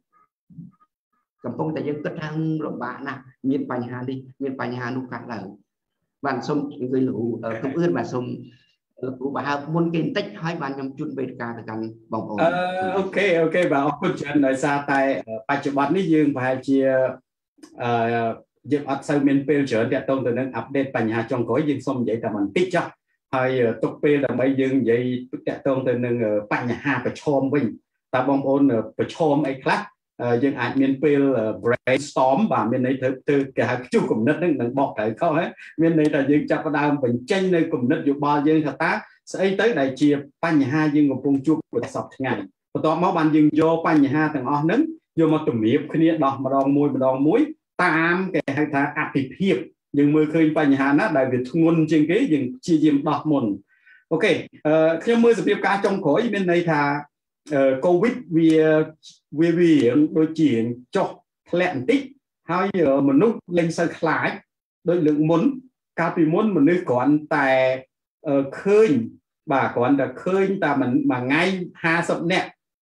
យើងគិតថាលំបាកណាស់មានបញ្ហានេះមានបញ្ហានោះកាត់ឡើងបានសូមអង្គុយលោកកំអឿនបាទសូមលោកគ្រូបើហើបមុនគេបន្តិចហើយបានខ្ញុំជូនវេទិកាទៅកាន់បងប្អូនអូខេបាទអរគុណច្រើនដោយសារតែបច្ចុប្បន្ននេះយើងប្រហែលជាយើងអត់សូវមានពេលច្រើនតាក់ទងទៅនឹងអាប់ដេតបញ្ហាចុងក្រោយយើងសូមនិយាយតែបន្តិចចុះហើយទុកពេលដើម្បីយើងនិយាយតាក់ទងទៅនឹងបញ្ហាប្រឈមវិញតើបងប្អូនប្រឈមអីខ្លះយើងអាចមានពេល brainstorm បាទមានន័យទៅគេហៅជួបគំនិតនឹងបកត្រូវខុសហ្នឹងមានន័យថាយើងចាប់ផ្ដើមបញ្ចេញនៅគំនិតយោបល់យើងថាតើស្អីទៅដែលជាបញ្ហាយើងកំពុងជួបប្រសពថ្ងៃបន្ទាប់មកបានយើងយកបញ្ហាទាំងអស់ហ្នឹងយកមកតម្រៀបគ្នាដោះម្ដងមួយតាមគេហៅថាអតិភិបយើងមើលឃើញបញ្ហាណាដែលវាធ្ងន់ជាងគេយើងព្យាយាមដោះមុនអូខេខ្ញុំមើលសភាពការចុងក្រោយមានន័យថាកូវីដវាដូចជាចុះធ្លាក់បន្តិចហើយមនុស្សលែងសូវខ្លាចដូចលើកមុនកាលពីមុនមនុស្សគ្រាន់តែឃើញបាទគ្រាន់តែឃើញតែមួយថ្ងៃ50នាក់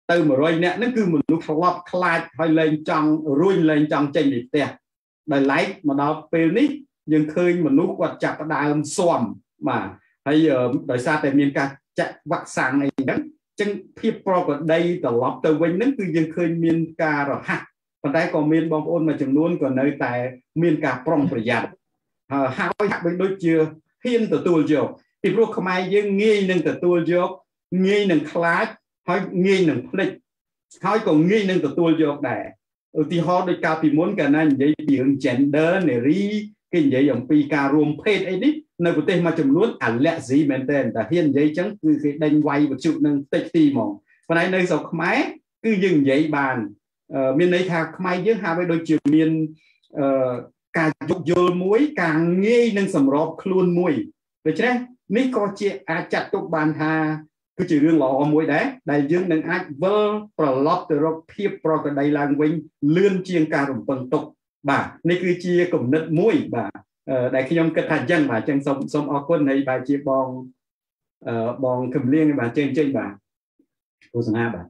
từ mà rồi nè nó cứ mình lúc lọp khai hay lên trong ruin lên trong trên đi tè đời lấy mà đó penic nhưng khơi mình lúc quạt chặt đai xòm mà bây giờ đời xa tại miền ca chạy vạc sang này đó chân phim pro ở đây từ lọp từ quanh nó cứ dân khơi miền ca rồi ha còn đây còn miền bom ôn mà chừng luôn còn nơi tại miền ca prongประหยัดhai bên đôi chưa hiên từ tua chiều thì pro không ai dân nghi nên từ tua chiều nghi nên class hay nghi nên plek hay còn nghi nên từ tua chiều để thì họ được cao thì muốn cái này vậy biển gender này ri cái vậy dòng pi ca rùm phết ấy đi nơi của tên mà chừng luôn lẹ gì men tên là hiên giấy trắng cứ cái đánh quay một chút nâng tịch ti mỏng còn này nơi dọc máy cứ dừng giấy bàn miền này thà máy dưới hai bên đôi chiều miền càng dục dơ muối càng nghi nâng sầm rọp luôn muối vậy chứ ní có chia chặt tục bàn hà cứ chỉ riêng lò muối đấy đại dương nâng ai vơ lọp từ rọp phiếp pro cái đây là quên lươn chiên cà rồng bằng tục bà ní cứ chia cùng nứt muối bà đại khi ông kết thành dân bà chân sông ở quân này bà chia bong cầm liên bà trên bà cô sang ha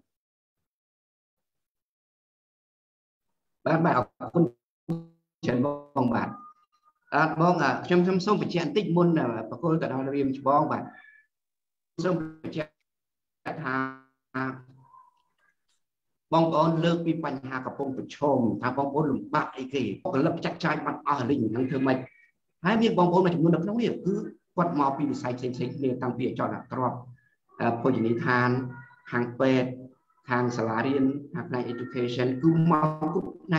bà quân chân bong bạn bong trong sông phải chẹn tích môn là bà cô tại đó riêng bong bạn sông phải chẹn hà bong con lơ pi bành hàกับbongประชมถ้าบองบนหลุมบาดไอ้กี่ก็รับจักใจมันลิงทั้งเธอไม่ให้เมียบองบนมาจำนวนนักน้องเนี่ยคือวัดมอปีใส่เซ็งเนี่ยตั้งเบียจอดกรอบพอจะนิทานทางเป็ดทางสลาเรียนทางใน education คือมาคุกใน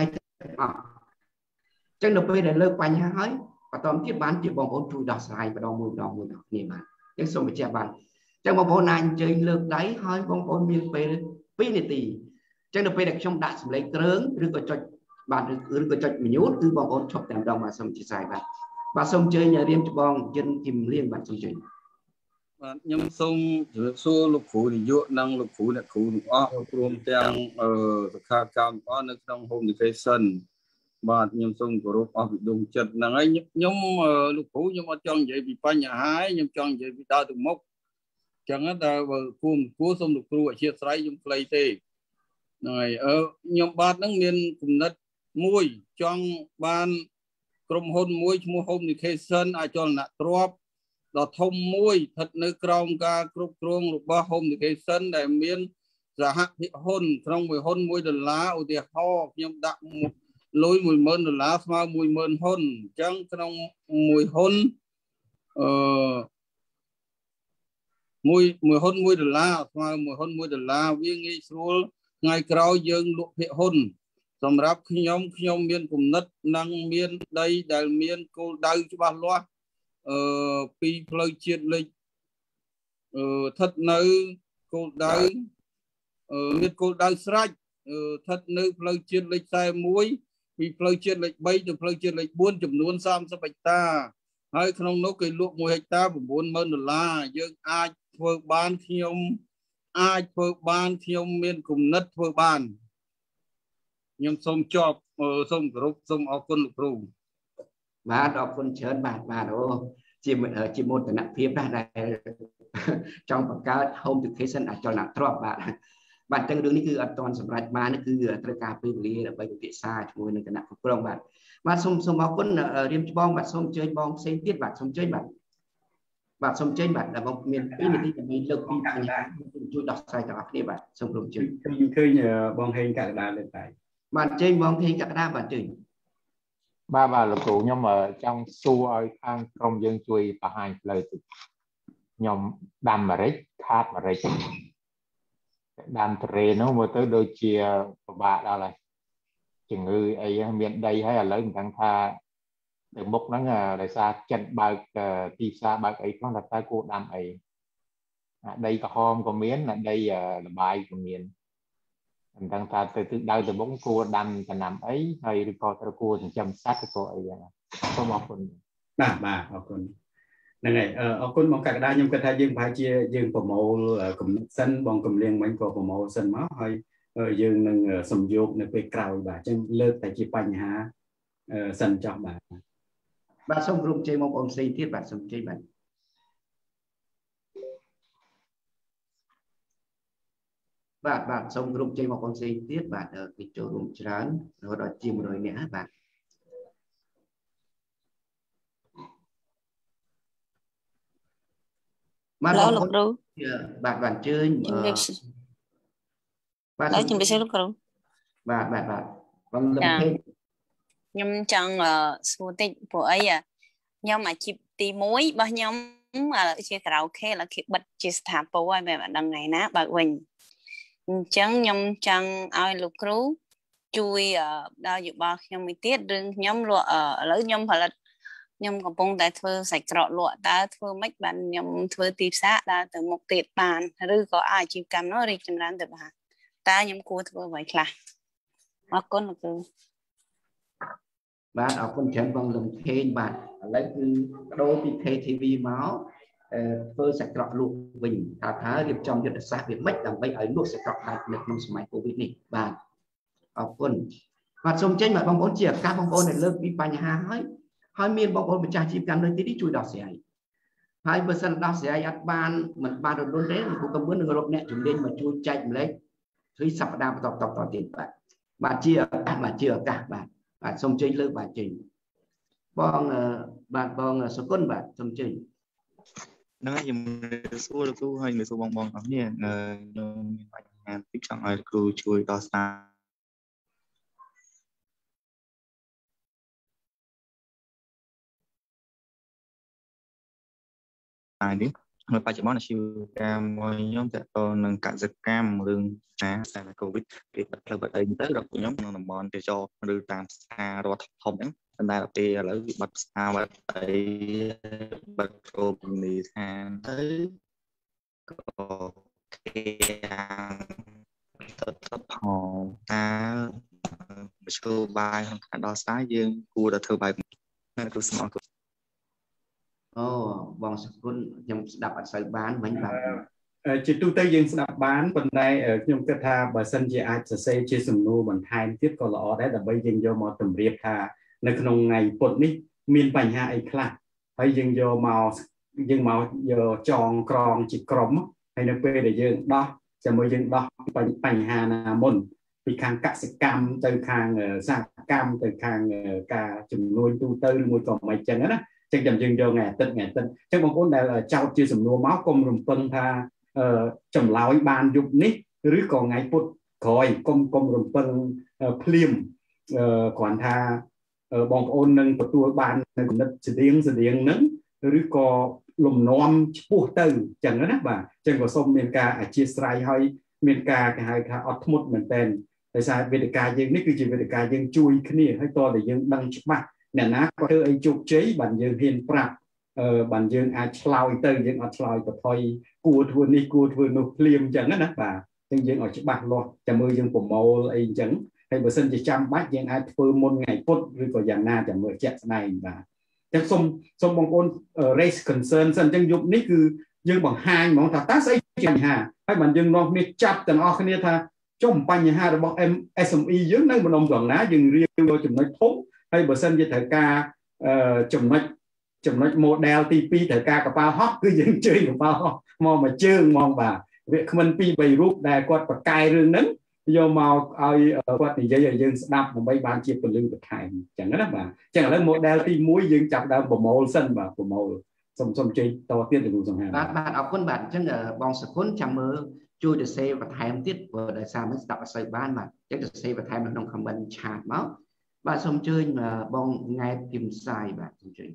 จังเดไปได้เลิกปัญหาเฮ้ยปตอมที่บ้านที่บองบนถูกดอกสายไปดอกมือดอกนี่มาจังส่งไปเจ้าบ้านจังบองบนนายเจอเลิกได้เฮ้ยบองบนมีไปปีนิตีจังเดไปได้ช่องดัชสำเร็จเกริ่งหรือก็จดบ้านหรือก็จดมียุทธคือบองบนชอบแต่ดอกมาสมจิตใจบ้านบ้านสมเจอเนี่ยเรียนจะบองยันกิมเรียนบ้านสมเจอ nhưng xong số lục phủ thì dựa năng lục phủ này phủ rùm tiếng khá cam có nước trong home education và nhưng xong của rốt bị đồng chật năng ấy nhưng lục phủ nhưng mà trong vậy bị phá nhà hái nhưng trong vậy bị đau từ mốc chẳng hết là cuồng cú xong lục phủ ở chia sẻ dùng play tê này nhưng ba năng miền cùng đất mùi trong ban krom hôn mùi mua home education ai cho là drop đó thông môi thật nơi trong ca cục cruông lục ba hôm thì cái sân để miên giả hạn thị hôn trong mùi hôn mùi đần lá ở địa ho nhưng đặng lối mùi mơn đần lá mà mùi mơn hôn chẳng trong mùi hôn mùi hôn mùi đần lá mà mùi hôn mùi đần lá viên nghi xuống ngày cao dương lục thị hôn xong rap khi nhóm miên cùng nất năng miên đây đại miên cô đau cho ba loa pi phơi chiết lịch thật nơi cô đau miệt cô đau sạch thật nơi phơi chiết lịch sai muối pi phơi chiết lịch bay từ phơi chiết lịch buôn chấm nuôn sam sa bạch ta hay không nấu cái luộc $1 hectare $4,000 dương ai phơi ban khi ông ai phơi ban khi ông miên cùng nất phơi ban nhưng xong chọc xong group xong ở quân lục rù bà đọc con chớn bà đó chỉ một từ nặng phim ra này trong quảng cáo home education cho nặng drop bạn trong đường nàyคือtoànสำหรับบ้านนี่คือตระการไปเรียนไปติดซาช่วยในขณะของกรองbạnส่งบางคนเรียนบองbạnส่งเจอบ้องเซนติดbạnส่งเจอbạnส่งเจอbạn là bองเมียนปีนี้จะมีเลิกปีปัญญาช่วยดอกใส่กับนี่bạnส่งลงเจอคือบองเฮงกระดาษเลยไป bạnเจอบองเฮงกระดาษbạnเจอ bà lục cụ nhưng mà trong xu ở khang công dân chui và hai lời nhóm đam mà rít khát mà rít đam tre nó mới tới đôi chia bà đó là chừng ngư ấy miền đây hay là lớn thằng tha được mốc nó là xa chân bạc ti xa bạc ấy nó là ta cô đam ấy đây có hôm có miếng là đây là bài của miền thằng ta từ đâu từ bóng cua đâm cả nằm ấy hay coi từ cua thì chăm sát cái cô ấy có một phần bà con này ở con mong cả đa nhưng cái thay dương phải chia dương của mộ cùng sân bong cùng liên mấy của mộ sân máu hay dương nâng sầm dục này về cào bà chân lơ tại chỉ bành hả sân cho bà xong rung chơi một ông xây thiết bà xong chơi bà បាទសូមគ្រប់ជ័យមកបងផ្សេងទៀតបាទគេចូលរួមច្រើនរហូតដល់ជាង100នាក់បាទបាទលោកគ្រូបាទអញ្ជើញបាទជំរាបសួរលោកគ្រូបាទបងលំភេងខ្ញុំចង់សួរតិចព្រោះអីខ្ញុំអាជីពទី1របស់ខ្ញុំជាខារ៉ាអូខេឥឡូវគេបិទជាស្ថាពរហើយមិនដឹងថ្ងៃណាបើកវិញអញ្ចឹងខ្ញុំចង់ឲ្យលោកគ្រូជួយដល់យោបល់ខ្ញុំមួយទៀតរឿងខ្ញុំលក់ឥឡូវខ្ញុំផលិតខ្ញុំកំពុងតែធ្វើសាច់ក្រកលក់តើធ្វើម៉េចបានខ្ញុំធ្វើទីផ្សារដើរទៅមុខទៀតបានឬក៏អាជីវកម្មនោះរីកចម្រើនទៅបានតើខ្ញុំគួរធ្វើអ្វីខ្លះអរគុណលោកគ្រូបាទអរគុណច្រើនបងលំភេងបាទឥឡូវគឺបដូរពី KTV មកធ្វើសាច់ក្រកលក់វិញថារៀបចំយុទ្ធសាស្ត្រវាម៉េចដើម្បីឲ្យលក់សាច់ក្រកបាននៅក្នុងសម័យកូវីដនេះបាទអរគុណបាទសូមចេញបាទបងប្អូនជាឱកាសបងប្អូនដែលលើកពីបញ្ហាហើយមានបងប្អូនម្ចាស់អាជីវកម្មនៅទីនេះជួយដោះស្រាយហើយបើសិនដោះស្រាយអត់បានមិនបានរលូនទេលោកគ្រូកម្មនឹងរកអ្នកជំនាញមកជួយចែកម្លែកគឺសប្តាហ៍បន្តទៀតបាទជាឱកាសបាទសូមជើញលើកបាទចេញបងបាទបងសុគន្ធបាទសូមជើញហ្នឹងហើយខ្ញុំសួរលោកគ្រូហើយនៅសួរបងអស់នេះខ្ញុំមានបញ្ហាតិចចង់ឲ្យលោកគ្រូជួយដោះស្រាយនេះនៅបច្ចុប្បន្នអាជីវកម្មមួយខ្ញុំតើតនឹងកសិកម្មរឿងណាតែកូវីដគេបិទផ្លូវបិទអីទៅដល់ខ្ញុំក្នុងតំបន់ទេសចរឬតាមផ្សាររដ្ឋធំហ្នឹងប៉ុន្តែដល់ពេលឥឡូវវាបិទផ្សារបិទអីបិទរោគនីឋានទៅក៏គេទៅផងតើមធ្យោបាយក្នុងការដោះស្រាយយើងគួរតែធ្វើបែបណាគ្រូស្មោះអូបងសុគន្ធខ្ញុំស្ដាប់អត់សូវបានមិញបាទជាទូទៅយើងស្ដាប់បានប៉ុន្តែខ្ញុំគិតថាបើសិនជាអាចសរសេរជាសំណួរបន្ថែមទៀតក៏ល្អដែរដើម្បីយើងយកមកជម្រាបថានៅក្នុងថ្ងៃពុធនេះមានបញ្ហាអីខ្លះហើយយើងយកយកចងក្រងជាក្រុមហើយនៅពេលដែលយើងដោះចាំមើលយើងដោះបញ្ហាណាមុនពីខាងកសិកម្មទៅខាងសហកម្មទៅខាងការជំនួយទូទៅឬមួយក៏មិនចឹងណាចឹងយើងយកថ្ងៃអាទិត្យចឹងបងប្អូនដែលចោទជាសំណួរមកកុំរំពឹងថាចម្លើយបានយប់នេះឬក៏ថ្ងៃពុធក្រោយកុំរំពឹងភ្លាមគ្រាន់ថាបងប្អូននឹងទទួលបាននៅគំនិតស្តៀងហ្នឹងឬក៏លំនាំឆ្ពោះទៅចឹងណាបាទចឹងក៏សូមមានការអធិស្ឋានឲ្យមានការគេហៅថាអត់ធ្មត់មែនតើដោយសារវេទិកាយើងនេះគឺជាវេទិកាយើងជួយគ្នាហើយតើតែយើងដឹងច្បាស់អ្នកណាក៏ធ្វើអីជោគជ័យបានយើងហ៊ានប្រាប់បានយើងអាចឆ្លើយទៅយើងអត់ឆ្លើយប្រថុយគួរធ្វើនេះគួរធ្វើនោះភ្លាមចឹងណាបាទចឹងយើងឲ្យច្បាស់លាស់ចាំមើលយើងប្រមូលអីចឹងហើយបើសិនជាចាំបាច់យើងអាចធ្វើមុនថ្ងៃពុធឬក៏យ៉ាងណាចាំមើលជាក់ស្ដែងបាទចឹងសូមបងប្អូន raise concern សិនចឹងយប់នេះគឺយើងបង្ហាញហ្មងថាតើស្អីជាបញ្ហាហើយបានយើងនាំគ្នាចាប់ទាំងអស់គ្នាថាចុះបញ្ហារបស់ SME យើងនៅម្ដុំត្រង់ណាយើងរៀបយកចំណុចធំហើយបើសិនជាត្រូវការចំណុច model ទី2ត្រូវការកប៉ាល់ហោះគឺយើងជើញកប៉ាល់ហោះមកមួយជើងហ្មងបាទវាគ្មិន 2-3 រូបដែលគាត់ប្រកែរឿងហ្នឹងយកមកឲ្យគាត់និយាយឲ្យយើងស្ដាប់ដើម្បីបានជាពលិបន្ថែមអញ្ចឹងណាបាទអញ្ចឹងឥឡូវ model ទី1យើងចាប់ដើមប្រមូលសិនបាទប្រមូលសូមជ័យតទៀតលោកគ្រូសង្ហាបាទអរគុណបាទអញ្ចឹងបងសុគន្ធចាំមើលជួយទៅសេបន្ថែមទៀតព្រោះដោយសារមិនស្ដាប់អត់សូវបានបាទអញ្ចឹងទៅសេបន្ថែមនៅក្នុង comment chat មកបាទសូមអញ្ជើញបងង៉ែតគឹមសាយបាទសូមអញ្ជើញ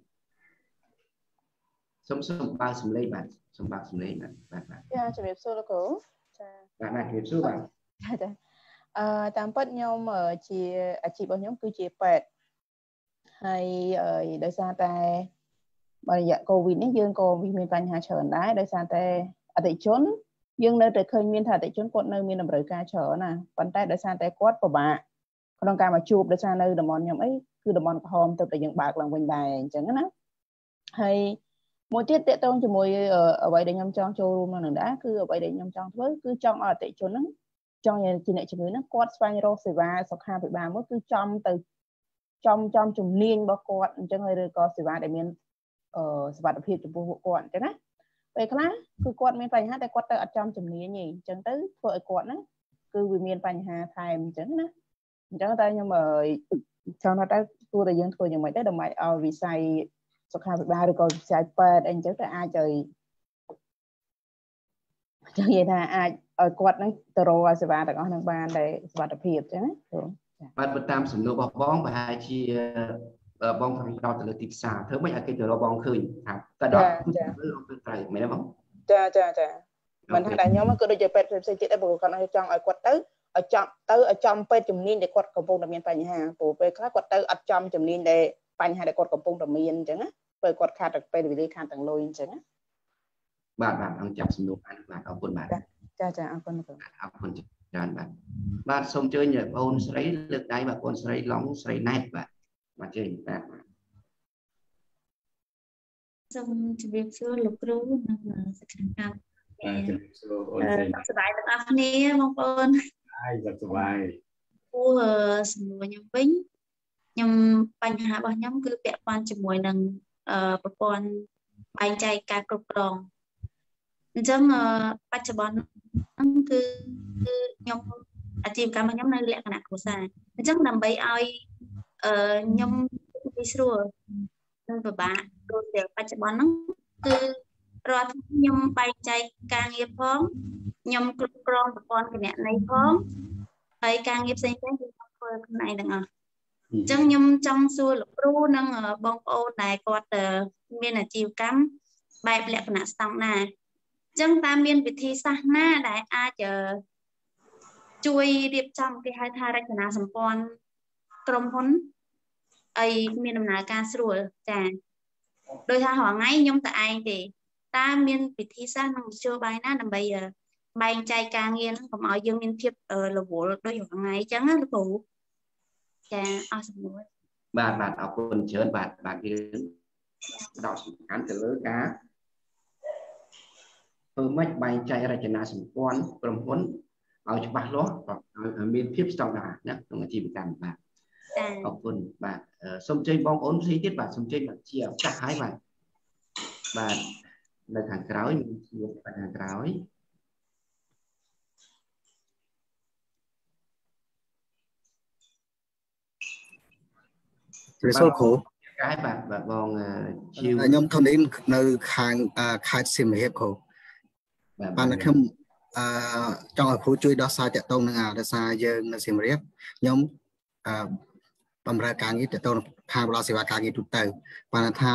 សូមបើកសំឡេងបាទសូមបើកសំឡេងបាទចាជំរាបសួរលោកគ្រូចាបាទជំរាបសួរបាទចាតាមពិតខ្ញុំជាអាជីពរបស់ខ្ញុំគឺជាពេទ្យហើយដោយសារតែរយៈកូវីដនេះយើងក៏មានបញ្ហាច្រើនដែរដោយសារតែអតិថិជនយើងនៅតែឃើញមានថាអតិថិជនគាត់នៅមានតម្រូវការច្រើនណាប៉ុន្តែដោយសារតែគាត់ពិបាកក្នុងការមកជួបដោយសារនៅតំបន់ខ្ញុំអីគឺតំបន់ក្រហមទៅតែយើងបើកឡើងវិញដែរអញ្ចឹងណាហើយមួយទៀតតកតងជាមួយអ្វីដែលខ្ញុំចង់ចូលរួមនៅនឹងដែរគឺអ្វីដែលខ្ញុំចង់ធ្វើគឺចង់ឲ្យអតិថិជនហ្នឹងចង់ជាអ្នកជំងឺហ្នឹងគាត់ស្វែងរកសេវាសុខាភិបាលមួយគឺចំជំនាញរបស់គាត់អញ្ចឹងហើយឬក៏សេវាដែលមានសុវត្ថិភាពចំពោះពួកគាត់អញ្ចឹងណាពេលខ្លះគឺគាត់មានបញ្ហាតែគាត់ទៅអត់ចំជំនាញទេអញ្ចឹងទៅធ្វើឲ្យគាត់ហ្នឹងគឺវាមានបញ្ហាថែមអញ្ចឹងណាអញ្ចឹងតែខ្ញុំចង់ថាគួរតែយើងធ្វើយ៉ាងម៉េចទៅដើម្បីឲ្យវិស័យសុខាភិបាលឬក៏វិស័យពេទ្យអីអញ្ចឹងទៅអាចឲ្យចឹងនិយាយថាអាចឲ្យគាត់នឹងទៅរកសេវាទាំងអស់នឹងបានដែលសុខភាពអញ្ចឹងណាបាទបើតាមសំណួររបស់បងប្រហែលជាបងផ្ដោតទៅលើទីផ្សារធ្វើម៉េចឲ្យគេទៅរកបងឃើញថាតែដល់ត្រូវមែនទេបងចាមិនថាតែខ្ញុំក៏ដូចជាពេទ្យផ្សេងទៀតដែរព្រោះគាត់ចង់ឲ្យគាត់ទៅឲ្យចំពេទ្យជំនាញដែលគាត់កំពុងតែមានបញ្ហាព្រោះពេលខ្លះគាត់ទៅអត់ចំជំនាញដែលបញ្ហាដែលគាត់កំពុងតែមានអញ្ចឹងណាពេលគាត់ខាតតែពេលវេលាខាតទាំងលុយអញ្ចឹងណាបាទអង្គចាប់សំណួរបានបាទអរគុណបាទចាអរគុណអរគុណច្រើនបាទសូមអញ្ជើញបងអូនស្រីលើកដៃបាទបងអូនស្រីឡុងស្រីណែតបាទជើញបាទសូមជម្រាបសួរលោកគ្រូនិងសិក្ខាកាមជម្រាបសួរអូនស្រីសប្បាយទាំងអស់គ្នាបងប្អូនហើយសប្បាយព្រោះសំណួរខ្ញុំវិញខ្ញុំបញ្ហារបស់ខ្ញុំគឺពាក់ព័ន្ធជាមួយនឹងប្រព័ន្ធបែងចែកការគ្រប់គ្រងអញ្ចឹងបច្ចុប្បន្នហ្នឹងគឺខ្ញុំអាជីវកម្មរបស់ខ្ញុំនៅលក្ខណៈគ្រួសារអញ្ចឹងដើម្បីឲ្យខ្ញុំងាយស្រួលនឹងពិបាកដូចតែបច្ចុប្បន្នហ្នឹងគឺរាល់ខ្ញុំបែងចែកការងារផងខ្ញុំគ្រប់គ្រងប្រព័ន្ធគណនេយ្យផងហើយការងារផ្សេងៗគឺខ្ញុំធ្វើខ្លួនឯងទាំងអស់អញ្ចឹងខ្ញុំចង់សួរលោកគ្រូនិងបងប្អូនដែលគាត់មានអាជីវកម្មបែបលក្ខណៈស្តង់ដារអញ្ចឹងតើមានវិធីសាស្ត្រណាដែលអាចជួយរៀបចំគេហៅថារចនាសម្ព័ន្ធក្រុមហ៊ុនឲ្យមានដំណើរការស្រួលចា៎ដោយថារាល់ថ្ងៃខ្ញុំតែឯងទេតើមានវិធីសាស្ត្រនិងមធ្យោបាយណាដើម្បីបែងចែកការងារហ្នឹងកុំឲ្យយើងមានភាពរវល់ដូចរាល់ថ្ងៃអញ្ចឹងណាលោកគ្រូចាអរសំណួរបាទអរគុណច្រើនបាទយើងដោតសំខាន់ទៅលើការធ្វើម៉េចបែងចែករចនាសម្ព័ន្ធក្រុមហ៊ុនឲ្យច្បាស់លាស់ឲ្យមានភាពស្តង់ដារណាក្នុងអាជីវកម្មបាទអរគុណបាទសូមអញ្ជើញបងប្អូនផ្សេងទៀតបាទសូមអញ្ជើញមកជាឱកាសឲ្យបាទនៅខាងក្រោយមានជាខាងក្រោយព្រះសូគ្រូកាយបាទបងជាខ្ញុំធនធាននៅខាងខេត្តសៀមរាបគ្រូបាទខ្ញុំចង់ឲ្យគ្រូជួយដោះស្រាយតកតងនឹងដោយសារយើងនៅសៀមរាបខ្ញុំបម្រើការងារតកតងខាងបម្រើសេវាការងារទូទៅបានថា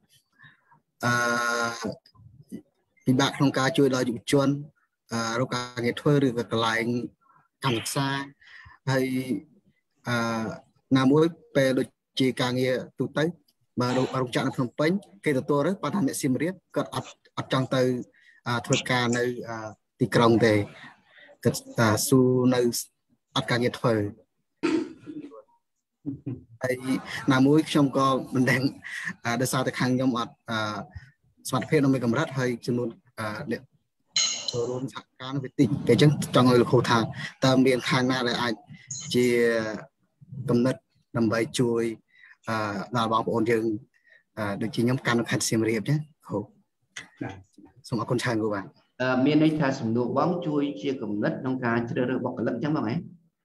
ពិបាកក្នុងការជួយដល់យុវជនរកការងារធ្វើឬក៏កន្លែងកម្មសិក្សាហើយណាមួយពេលដូចជាការងារទូទៅបើរោងចក្រនៅភ្នំពេញគេទទួលរើសប៉ុន្តែអ្នកសៀមរាបគាត់អត់ចង់ទៅធ្វើការនៅទីក្រុងទេគាត់ស៊ូនៅអត់ការងារធ្វើហើយណាមួយខ្ញុំក៏មិនដឹងដោយសារតែខាងខ្ញុំអត់សមត្ថភាពនៅមានកម្រិតហើយចំនួនអ្នកចូលរួមសហការវិតិតែអញ្ចឹងចង់ឲ្យលោកគ្រូថាតើមានខាងណាដែលអាចជាកំណត់ដើម្បីជួយដល់បងប្អូនយើងដូចជាខ្ញុំកាន់នៅខេត្តសៀមរាបណាគ្រូសូមអរគុណច្រើនគ្រូបាទមានន័យថាសំណួរបងជួយជាកំណត់ក្នុងការជ្រើសរើសបុគ្គលិកអញ្ចឹងបងហ៎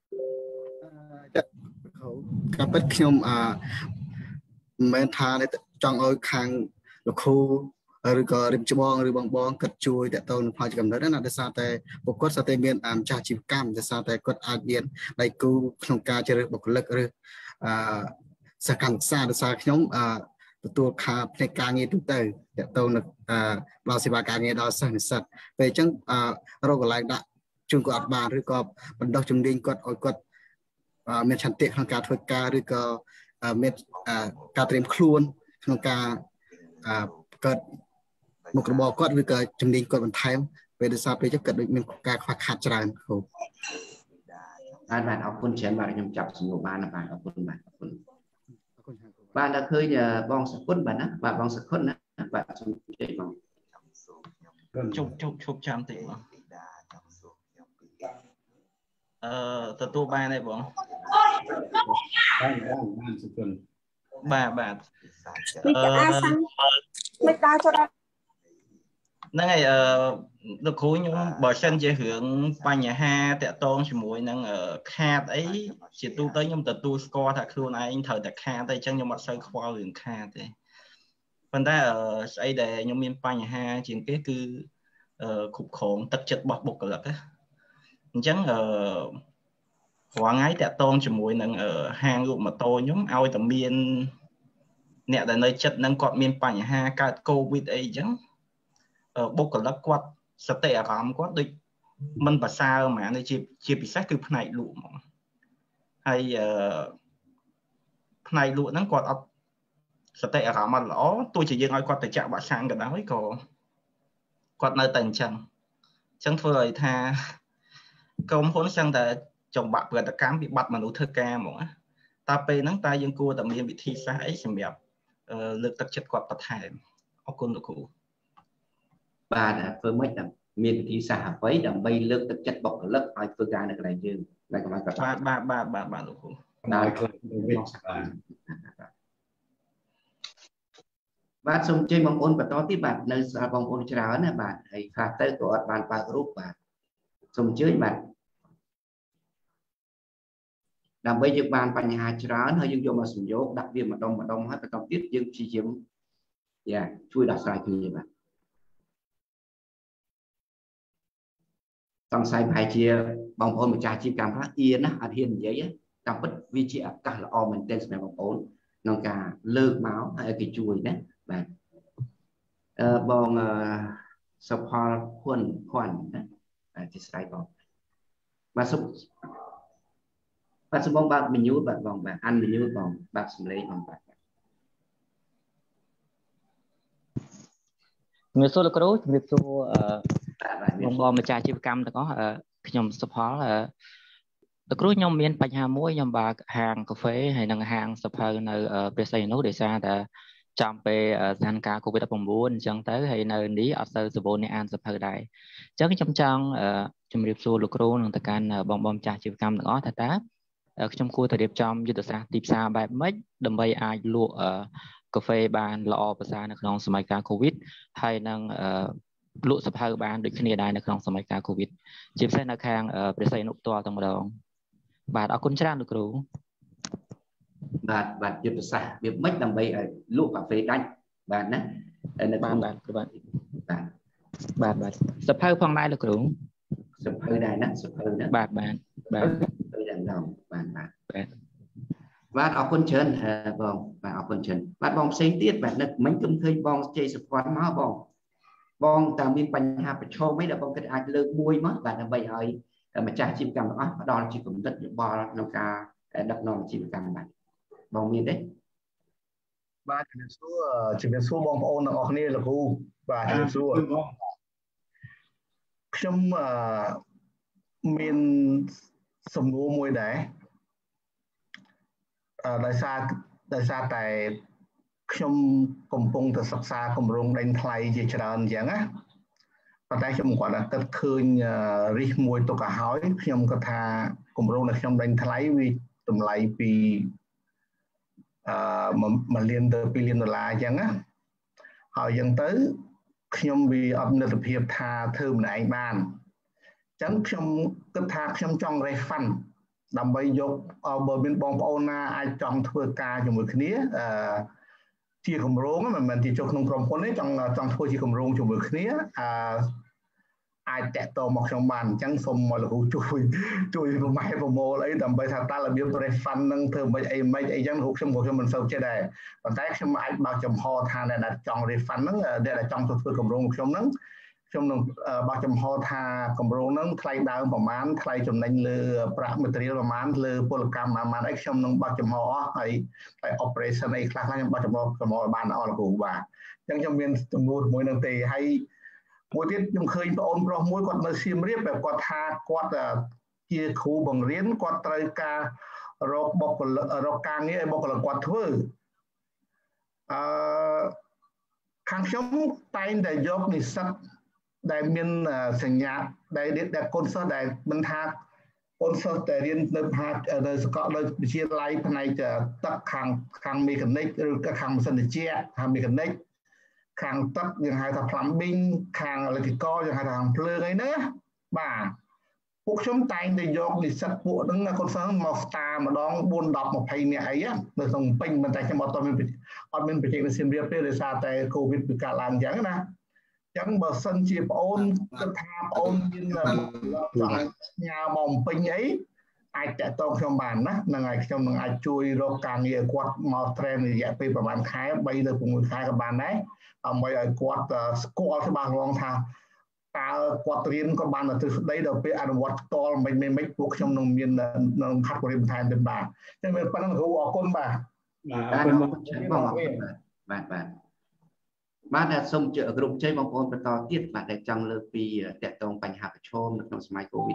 ការពិតខ្ញុំមិនមែនថាចង់ឲ្យខាងលោកគ្រូឬក៏រៀបច្បងឬបងគិតជួយតទៅនឹងផលជាកំណត់ណាដោយសារតែពួកគាត់ស្ទើរតែមានម្ចាស់អាជីវកម្មដោយសារតែគាត់អាចមានដៃគូក្នុងការជ្រើសរើសបុគ្គលិកឬសកម្មសាដោយសារខ្ញុំទទួលខាផ្នែកការងារទូទៅតទៅនឹងដល់សេវាការងារដល់សិស្សនិស្សិតពេលអញ្ចឹងរកកន្លែងដាក់ជូនគាត់អត់បានឬក៏បណ្ដុះជំនាញគាត់ឲ្យគាត់មានឆន្ទៈក្នុងការធ្វើការឬក៏មានការត្រៀមខ្លួនក្នុងការកើតមុខរបរគាត់ឬក៏ជំនាញគាត់បន្ថែមពេលដោយសារពេលចឹងគាត់ដូចមានការខ្វះខាតច្រើនគ្រូបាទអរគុណច្រើនបាទខ្ញុំចាប់សំណួរបានបាទអរគុណបាទអរគុណបាទដល់ឃើញបងសគុណបាទណាបាទបងសគុណណាបាទសូមជ័យបងជប់ចាំតិចបងទទួលបានទេបងបានសគុណបាទមិនដើរចូលហ្នឹងហើយលោកគ្រូខ្ញុំបើសិនជារឿងបញ្ហាតាក់ទងជាមួយនឹងខាតអីជាទូទៅខ្ញុំទទួលស្គាល់ថាខ្លួនឯងត្រូវតែខាតទេអញ្ចឹងខ្ញុំអត់សូវខ្វល់រឿងខាតទេប៉ុន្តែស្អីដែលខ្ញុំមានបញ្ហាជាងគេគឺគ្រប់គ្រងទឹកចិត្តរបស់បុគ្គលិកអញ្ចឹងរាល់ថ្ងៃតាក់ទងជាមួយនឹងហាងលក់ម៉ូតូខ្ញុំឲ្យតែមានអ្នកដែលនៅចិត្តនឹងគាត់មានបញ្ហាកើតកូវីដអីអញ្ចឹងបុគ្គលិកគាត់សតិអារម្មណ៍គាត់ដូចមិនប្រសើរហ្មងជាពិសេសគឺផ្នែកលក់ហ្មងហើយផ្នែកលក់ហ្នឹងគាត់អត់សតិអារម្មណ៍អត់ល្អទោះជាយើងឲ្យគាត់ទៅចាក់វ៉ាក់សាំងក៏ដោយក៏គាត់នៅតែអញ្ចឹងធ្វើឲ្យថាក្រុមហ៊ុនចឹងតែចំបាក់ប្រតិកម្មពីបាត់មនុស្សធ្វើការហ្មងតើពេលហ្នឹងតើយើងគួរតែមានវិធីសាស្ត្រអីសម្រាប់លើកទឹកចិត្តគាត់បន្ថែមអរគុណលោកគ្រូបាទធ្វើម៉េចមានវិធីសាស្ត្រអ្វីដើម្បីលើកទឹកចិត្តបុគ្គលិកឲ្យធ្វើការនៅកន្លែងយើងតែកុំឲ្យបាទលោកគ្រូដល់ខ្លះទៅវិញបាទសូមអញ្ជើញបងប្អូនបន្តទៀតបាទនៅបងប្អូនច្រើនណាបាទហើយខ្លះទៅក៏អត់បានបើករូបបាទសូមអញ្ជើញបាទដើម្បីយើងបានបញ្ហាច្រើនហើយយើងយកមកសំយោគដាក់វាម្ដងហើយបន្តទៀតយើងព្យាយាមជួយដោះស្រាយគ្នាបាទសង្ស័យប្រហែលជាបងប្អូនម្ចាស់អាជីវកម្មខ្លះអៀនណាអត់ហ៊ាននិយាយតាមពិតវាជាឱកាសល្អមែនទែនសម្រាប់បងប្អូនក្នុងការលើកមកឲ្យគេជួយណាបាទបងសុផលខុនណាជាស្រ័យបងបាទសុំបងបាទមេញូបាទបងបាទអានមេញូបងបាទសំឡេងបងបាទជំរាបសួរលោកគ្រូជំរាបសួរបងម្ចាស់អាជីវកម្មទាំងអស់ខ្ញុំសុផលលោកគ្រូខ្ញុំមានបញ្ហាមួយខ្ញុំបើកហាងកាហ្វេហើយនិងហាងសភៅនៅព្រះសីហនុដោយសារតែចំពេលស្ថានភាព COVID-19 អញ្ចឹងទៅហើយនៅនេះអត់សូវសម្បូរអ្នកអានសភៅដែរអញ្ចឹងខ្ញុំចង់ជម្រាបសួរលោកគ្រូនិងទៅកាន់បងម្ចាស់អាជីវកម្មទាំងអស់ថាតើខ្ញុំគួរតែរៀបចំយុទ្ធសាស្ត្រទីផ្សារបែបម៉េចដើម្បីអាចលក់កាហ្វេបានល្អប្រសើរនៅក្នុងសម័យកាល COVID ហើយនឹងលក់សភៅបានដូចគ្នាដែរនៅក្នុងសម័យកាល COVID ជាពិសេសនៅខាងព្រះសីហនុផ្ទាល់តែម្ដងបាទអរគុណច្រើនលោកគ្រូបាទយុទ្ធសាស្ត្រវាមិនដើម្បីឲ្យលក់កាហ្វេដាច់បាទណានៅបាទសភៅផងដែរលោកគ្រូសភៅដែរណាសភៅណាបាទទៅដល់ដល់បាទអរគុណច្រើនបងបាទអរគុណច្រើនបាទបងផ្សេងទៀតបាទនឹកមិញខ្ញុំឃើញបងជ័យសុភ័ណ្ឌមកបងតើមានបញ្ហាប្រឈមអីដែលបងគិតអាចលើកមួយមកបាទដើម្បីឲ្យម្ចាស់អាជីវកម្មទាំងអស់ផ្ដល់ជាគំនិតយោបល់ក្នុងការដឹកនាំអាជីវកម្មបាទបងមានទេបាទជំរាបសួរបងប្អូនទាំងអស់គ្នាលោកគ្រូបាទជំរាបសួរខ្ញុំមានសំណួរមួយដែរដោយសារតែខ្ញុំកំពុងតែសិក្សាគម្រោងដេញថ្លៃជាច្រើនអញ្ចឹងណាប៉ុន្តែខ្ញុំគាត់តែគិតឃើញរិះមួយទុកឲ្យហើយខ្ញុំគាត់ថាគម្រោងដែលខ្ញុំដេញថ្លៃវាតម្លៃពី1លានទៅ2លានដុល្លារអញ្ចឹងណាហើយអញ្ចឹងទៅខ្ញុំវាអត់មានលទ្ធភាពថាធ្វើម្នាក់ឯងបានអញ្ចឹងខ្ញុំគិតថាខ្ញុំចង់ refund ដើម្បីយកបើមានបងប្អូនណាអាចចង់ធ្វើការជាមួយគ្នាជាគម្រោងមិនមែនជាចូលក្នុងក្រុមហ៊ុនទេចង់ធ្វើជាគម្រោងជាមួយគ្នាអាចតាក់ទងមកខ្ញុំបានអញ្ចឹងសូមមកលោកគ្រូជួយប្រម៉ែប្រមូលអីដើម្បីថាតើរបៀប refund នឹងធ្វើមិនអីអញ្ចឹងខ្ញុំមិនសូវចេះដែរប៉ុន្តែខ្ញុំអាចបើកចំហថាអ្នកដែលចង់ refund ហ្នឹងអ្នកដែលចង់ធ្វើគម្រោងខ្ញុំនឹងបើកចំហថាគម្រោងហ្នឹងថ្លៃដើមប្រមាណថ្លៃចំណេញលើប្រាក់ material ប្រមាណលើពលកម្មប្រមាណអីខ្ញុំនឹងបើកចំហអស់ហើយ operation អីខ្លះខ្ញុំបើកចំហបានអស់លោកគ្រូបាទអញ្ចឹងខ្ញុំមានចំនួនមួយនឹងទេហើយមួយទៀតខ្ញុំឃើញបងអូនប្រុសមួយគាត់នៅសៀមរាបគាត់ថាគាត់ជាគ្រូបង្រៀនគាត់ត្រូវការរកការងារឲ្យបុគ្គលិកគាត់ធ្វើខាងខ្ញុំតែងតែយកនិស្សិតដែលមានសញ្ញាដែលកូនសិស្សដែលមិនថាកូនសិស្សដែលរៀននៅនៅសាកលវិទ្យាល័យផ្នែកទឹកខាងមេកានិកឬក៏ខាងម៉ាស៊ីនត្រជាក់ខាងមេកានិកខាងទឹកយើងហៅថា plumbing ខាង electrical យើងហៅថាខាងភ្លើងអីណាបាទពួកខ្ញុំតែងតែយកនិស្សិតពួកហ្នឹងកូនសិស្សមកស្តារម្ដង4 10 20នាក់អីនៅក្នុងពេញមិនតែខ្ញុំអត់មានបច្ចេកវិទ្យាសៀមរាបទេដោយសារតែ COVID វាកើតឡើងអញ្ចឹងណាអញ្ចឹងបើសិនជាបងអូនគិតថាបងអូនមានញ៉ាមកពេញអីអាចតាក់ទងខ្ញុំបានណាហ្នឹងហើយខ្ញុំនឹងអាចជួយរកការងារគាត់មក train រយៈពេលប្រហែលខែ3 ទៅ 6 ខែក៏បានដែរដើម្បីឲ្យគាត់ស្គាល់ច្បាស់លាស់ថាតើគាត់រៀនក៏បានទៅស្ដីដល់ពេលអនុវត្តផ្ទាល់មិនពួកខ្ញុំនឹងមាននឹងខាត់បរិបទបន្ថែមទៀតបាទអញ្ចឹងមានប៉ុណ្ណឹងគ្រូអរគុណបាទអរគុណបងបាទដែលសូមជើគ្រប់ជ័យបងប្អូនបន្តទៀតបាទដែលចង់លើកពីតកតងបញ្ហាប្រឈមនៅក្នុងសម័យ COVID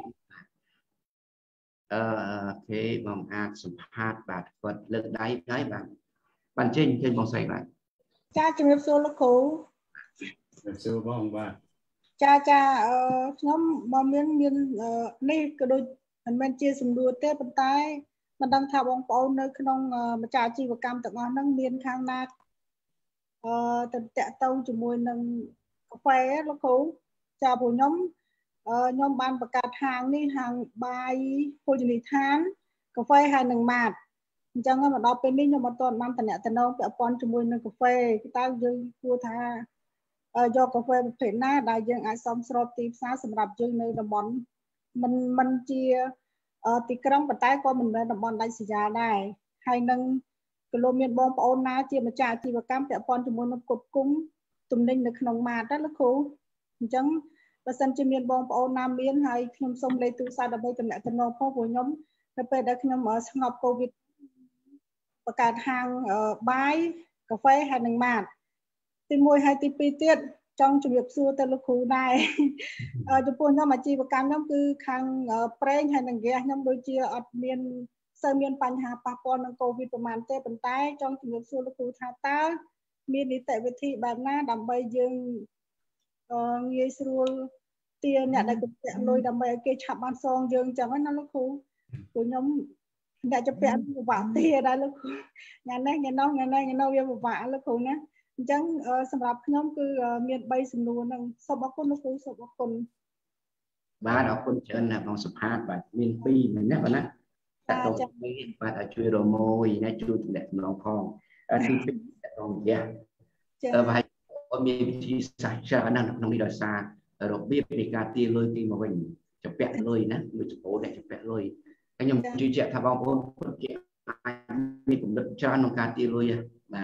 គេបងអាចសម្ភាษន៍បាទគាត់លើកដៃហើយបាទចេញបងស្រីបាទចាជំរាបសួរលោកគ្រូជំរាបសួរបងបាទចាខ្ញុំមកមាននេះក៏ដូចមិនមែនជាសំណួរទេប៉ុន្តែមិនដឹងថាបងប្អូននៅក្នុងម្ចាស់អាជីវកម្មទាំងអស់ហ្នឹងមានខាងណាទៅតាក់ទងជាមួយនឹងកាហ្វេលោកគ្រូចាព្រោះខ្ញុំបានបង្កើតហាងនេះហាងបាយភោជនីយដ្ឋានកាហ្វេហើយនឹងម៉ាតអញ្ចឹងមកដល់ពេលនេះខ្ញុំអត់ទាន់បានតំណែងពាក់ព័ន្ធជាមួយនឹងកាហ្វេតើយើងគួរថាយកកាហ្វេប្រភេទណាដែលយើងអាចសមស្របទីផ្សារសម្រាប់យើងនៅតំបន់មិនជាទីក្រុងប៉ុន្តែក៏មិនមែនតំបន់ដាច់ស្រយាលដែរហើយនឹងក៏លោកមានបងប្អូនណាជាម្ចាស់អាជីវកម្មពាក់ព័ន្ធជាមួយនឹងគ្រប់គុំទំនិញនៅក្នុងម៉ាតណាលោកគ្រូអញ្ចឹងបើសិនជាមានបងប្អូនណាមានហើយខ្ញុំសូមលេខទូរស័ព្ទដើម្បីតំណែងផងព្រោះខ្ញុំនៅពេលដែលខ្ញុំស្ងប់កូវីដបង្កើតហាងបាយកាហ្វេហើយនឹងម៉ាតទី1ហើយទី2ទៀតចង់ជម្រាបសួរទៅលោកគ្រូដែរចំពោះខ្ញុំអាជីវកម្មខ្ញុំគឺខាងប្រេងហើយនឹងហ្គាសខ្ញុំដូចជាអត់មានសូវមានបញ្ហាប៉ះពាល់នឹងកូវីដប្រហែលទេប៉ុន្តែចង់ជម្រាបសួរលោកគ្រូថាតើមាននីតិវិធីបែបណាដើម្បីយើងងាយស្រួលទាអ្នកដែលគាត់ពាក់លុយដើម្បីឲ្យគេឆាប់បានសងយើងអញ្ចឹងណាលោកគ្រូព្រោះខ្ញុំអ្នកจะពាក់ពិបាកទាដែរលោកគ្រូញ៉ាំនេះញ៉ាំនោះវាពិបាកលោកគ្រូណាអញ្ចឹងសម្រាប់ខ្ញុំគឺមាន3សំណួរហ្នឹងសូមអរគុណលោកគ្រូសូមអរគុណបាទអរគុណច្រើនណាស់បងសុផាតបាទមាន2មែនណាបាទណាតើតោះបាទឲ្យជួយរមួយណាជួយតំណែងផងទី2តងយ៉ាបាទមានវិធីសាស្ត្រច្រើនណាស់ក្នុងនេះដោយសាររបៀបនៃការទាលុយទីមកវិញចំពាក់លុយណាមួយចំពោះដែលចំពាក់លុយហើយខ្ញុំជឿជាក់ថាបងប្អូនជាអាចមានគំនិតច្រើនក្នុងការទាលុយ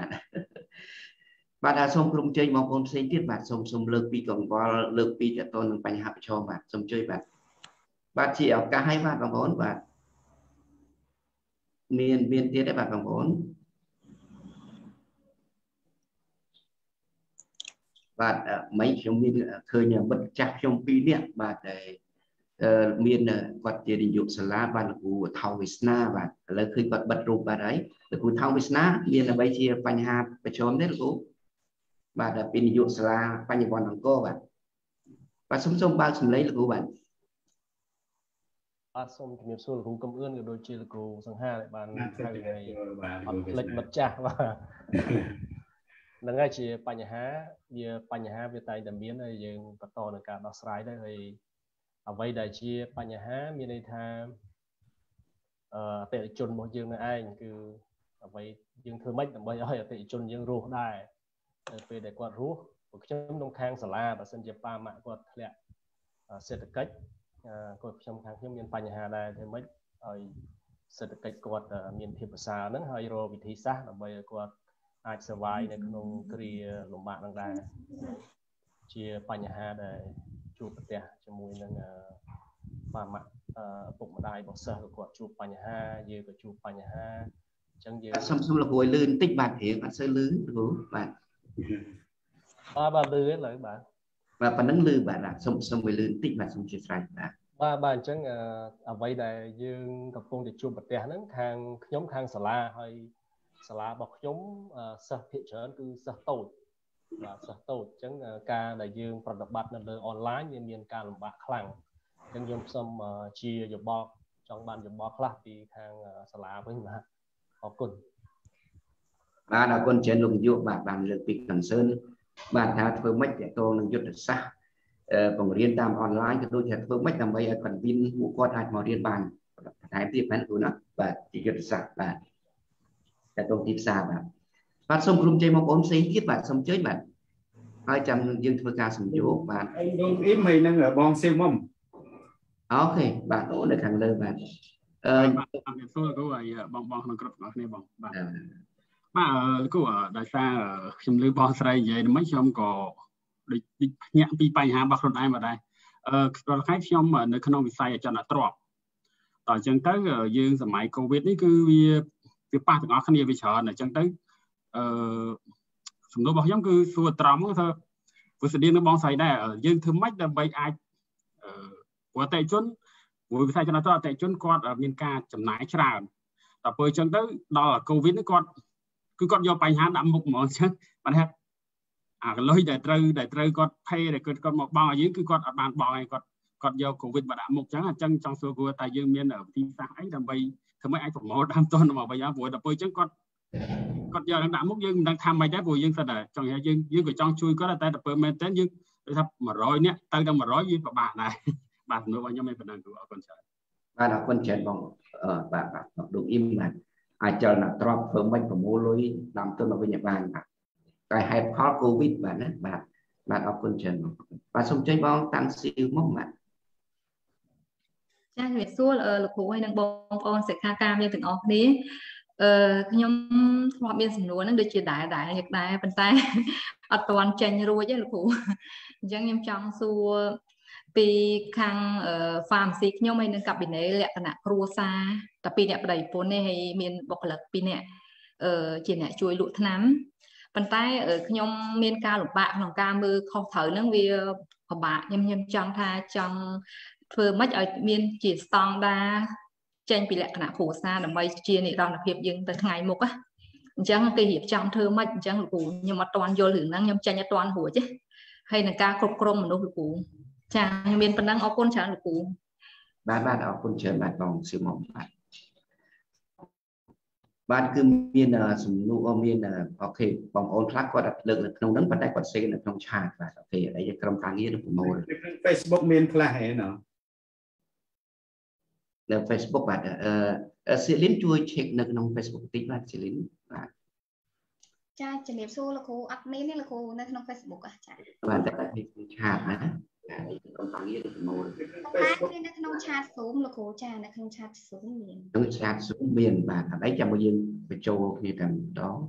បាទសូមក្រុមជ័យបងប្អូនផ្សេងទៀតបាទសូមលើកពីកង្វល់លើកពីតទៅនឹងបញ្ហាប្រឈមបាទសូមជួយបាទជាឱកាសឲ្យបាទបងប្អូនបាទមានទៀតទេបាទបងប្អូនបាទមិនខ្ញុំមានឃើញមិត្តចាស់ខ្ញុំ2នាក់បាទដែលមានគាត់ជានាយកសាលាបាទលោកគ្រូថោងវាសនាបាទឥឡូវឃើញគាត់បិទរូបបាទហើយលោកគ្រូថោងវាសនាមានអ្វីជាបញ្ហាប្រឈមទេលោកគ្រូបាទពីនាយកសាលាបញ្ញវន្តអង្គរបាទសូមបើកសម្លេងលោកគ្រូបាទសូមជំរាបសួរលោកគ្រូកំអឿនក៏ដូចជាលោកគ្រូសង្ហាដែលបានហៅថ្ងៃអត់ភ្លេចមិត្តចាស់បាទហ្នឹងហើយជាបញ្ហាវាតែងតែមានហើយយើងបន្តនឹងការដោះស្រាយទៅហើយអ្វីដែលជាបញ្ហាមានន័យថាអតិថិជនរបស់យើងនៅឯងគឺអ្វីយើងធ្វើម៉េចដើម្បីឲ្យអតិថិជនយើងរស់ដែរទៅពេលដែលគាត់រស់ខ្ញុំក្នុងខាងសាលាបើសិនជាប៉ាម៉ាក់គាត់ធ្លាក់សេដ្ឋកិច្ចគាត់ខ្ញុំខាងខ្ញុំមានបញ្ហាដែរធ្វើម៉េចឲ្យសេដ្ឋកិច្ចគាត់មានភាពប្រសើរហ្នឹងហើយរកវិធីសាស្ត្រដើម្បីឲ្យគាត់អាចសវាយនៅក្នុងគ្រាលំបាកនឹងដែរជាបញ្ហាដែលជួបប្រទះជាមួយនឹងប៉ាម៉ាក់ឪពុកម្ដាយរបស់សិស្សគាត់ជួបបញ្ហាយើងក៏ជួបបញ្ហាអញ្ចឹងយើងសុំលោកគ្រូលឿនបន្តិចបាទរៀងអត់សូវលឿនគ្រូបាទបាទលឿនឡើយបាទប៉ុណ្្នឹងលឿនបាទសុំឲ្យលឿនបន្តិចបាទសុំជាស្រេចបាទអញ្ចឹងអ្វីដែលយើងកំពុងតែជួបប្រទះហ្នឹងខាងខ្ញុំខាងសាលាហើយសាលារបស់ខ្ញុំសិស្សភាគច្រើនគឺសិស្សតូចបាទសិស្សតូចអញ្ចឹងការដែលយើងប្រតិបត្តិនៅលើអនឡាញវាមានការលំបាកខ្លាំងអញ្ចឹងខ្ញុំសូមជាយោបល់ចង់បានយោបល់ខ្លះពីខាងសាលាវិញបាទអរគុណបាទអរគុណច្រើនលោកនាយកបាទបានលើកពី concern បាទថាធ្វើម៉េចតើតនឹងយុទ្ធសាស្ត្របង្រៀនតាមអនឡាញក៏ដូចជាធ្វើម៉េចដើម្បីឲ្យបណ្ឌិតពួកគាត់អាចមករៀនបានបន្ថែមទៀតមែនគ្រូណាបាទជាយុទ្ធសាស្ត្របាទតើតទីផ្សារបាទសូមក្រុមជ័យបងប្អូនផ្សេងទៀតបាទសូមជើញបាទហើយចាំយើងធ្វើការសំយោគបាទអ៊ីមហើយនឹងបងស៊ីមុំអូខេបាទអូននៅខាងលើបាទបាទអរគុណគ្រូហើយបងក្នុងក្រុមរបស់គ្នាបងបាទគ្រូដោយសារខ្ញុំលើបងស្រីនិយាយមិនខ្ញុំក៏ដូចភ្ញាក់ពីបញ្ហារបស់ខ្លួនឯងមកដែររាល់ថ្ងៃខ្ញុំនៅក្នុងវិស័យអចលនទ្រព្យតើអញ្ចឹងទៅយើងសម័យកូវីដនេះគឺវាប៉ះទាំងអស់គ្នាវាច្រើនអញ្ចឹងទៅសំណួររបស់ខ្ញុំគឺសួរត្រង់មកថាវាស្តៀងនឹងបងស្រីដែរយើងធ្វើម៉េចដើម្បីអាចព្រោះអតិថិជនព្រោះវិស័យអចលនទ្រព្យអតិថិជនគាត់មានការចំណាយច្រើនតែពេលអញ្ចឹងទៅដល់កូវីដនេះគាត់យកបញ្ហាដាក់មុខហ្មងអញ្ចឹងបានថាកលុយដែលត្រូវគាត់ភេដែលគាត់មកបងឲ្យយើងគឺគាត់អត់បានបងឲ្យគាត់យកកូវីដមកដាក់មុខអញ្ចឹងចង់សួរគ្រូតែយើងមានវិធីសាស្ត្រអីដើម្បីធ្វើម៉េចអាចប្រម៉ូទដើមទុនមកវិញព្រោះដល់ពេលអញ្ចឹងគាត់យកដាក់មុខយើងមិនដឹងថាម៉េចដែរព្រោះយើងស្ដាយចង់យើងក៏ចង់ជួយគាត់តែដល់ពេលមែនតើយើងថា100នាក់ទៅដល់100យើងពិបាកដែរបាទសំណួររបស់ខ្ញុំមានប៉ុណ្ណឹងគ្រូអរគុណច្រើនបាទអរគុណច្រើនបងបាទលោកអ៊ីមបាទអាចលនទ្រព្យធ្វើម៉េចប្រមូលលុយដើមទុនមកវិញឲ្យបានបាទតែហេតុផលកូវីដបាទណាបាទអរគុណច្រើនបាទសូមជើញបងតាំងស៊ីមកបាទចាជំរាបសួរលោកគ្រូហើយនិងបងប្អូនសិក្ខាកាមយើងទាំងអស់គ្នាខ្ញុំធ្លាប់មានសំណួរហ្នឹងដូចជាដែរប៉ុន្តែអត់ទាន់ចេញរួចទេលោកគ្រូអញ្ចឹងខ្ញុំចង់សួរពីខាង pharmacy ខ្ញុំហើយនឹងកាប៊ីណេលក្ខណៈគ្រួសារតែ2អ្នកប្តីប្រពន្ធនេះហើយមានបុគ្គលិក2អ្នកជាអ្នកជួយលក់ថ្នាំប៉ុន្តែខ្ញុំមានការលំបាកក្នុងការមើលខុសត្រូវហ្នឹងវាពិបាកខ្ញុំចង់ថាចង់ធ្វើម៉េចឲ្យមានជាស្តង់ដារចេញពីលក្ខណៈគ្រួសារដើម្បីជានិរន្តរភាពយើងទៅថ្ងៃមុខអញ្ចឹងគេរៀបចំធ្វើម៉េចអញ្ចឹងលោកគ្រូខ្ញុំអត់ទាន់យល់រឿងហ្នឹងខ្ញុំចេញអត់ទាន់រួចទេហើយនឹងការគ្រប់គ្រងមនុស្សលោកគ្រូចាខ្ញុំមានប៉ុណ្ណឹងអរគុណច្រើនលោកគ្រូបាទអរគុណច្រើនបាទបងស៊ីមុំបាទគឺមានសំណួរមានអូខេបងប្អូនខ្លះគាត់លើកនៅក្នុងហ្នឹងប៉ុន្តែគាត់សេនៅក្នុងឆាតបាទអូខេហើយក្រុមការងារនឹងប្រមូល Facebook មានខ្លះហ៎ណ៎នៅ Facebook បាទស៊ីលីនជួយ check នៅក្នុង Facebook តិចបាទស៊ីលីនបាទចាជំរាបសួរលោកគ្រូអត់មានទេលោកគ្រូនៅក្នុង Facebook ចាបាទតែក្នុងឆាតណាក្រុមការងារប្រមូល Facebook នៅក្នុង chat Zoom លោកគ្រូចានៅក្នុង chat Zoom មានក្នុង chat Zoom មានបាទហើយចាំមកយើងបញ្ចូលគ្នាតែម្ដង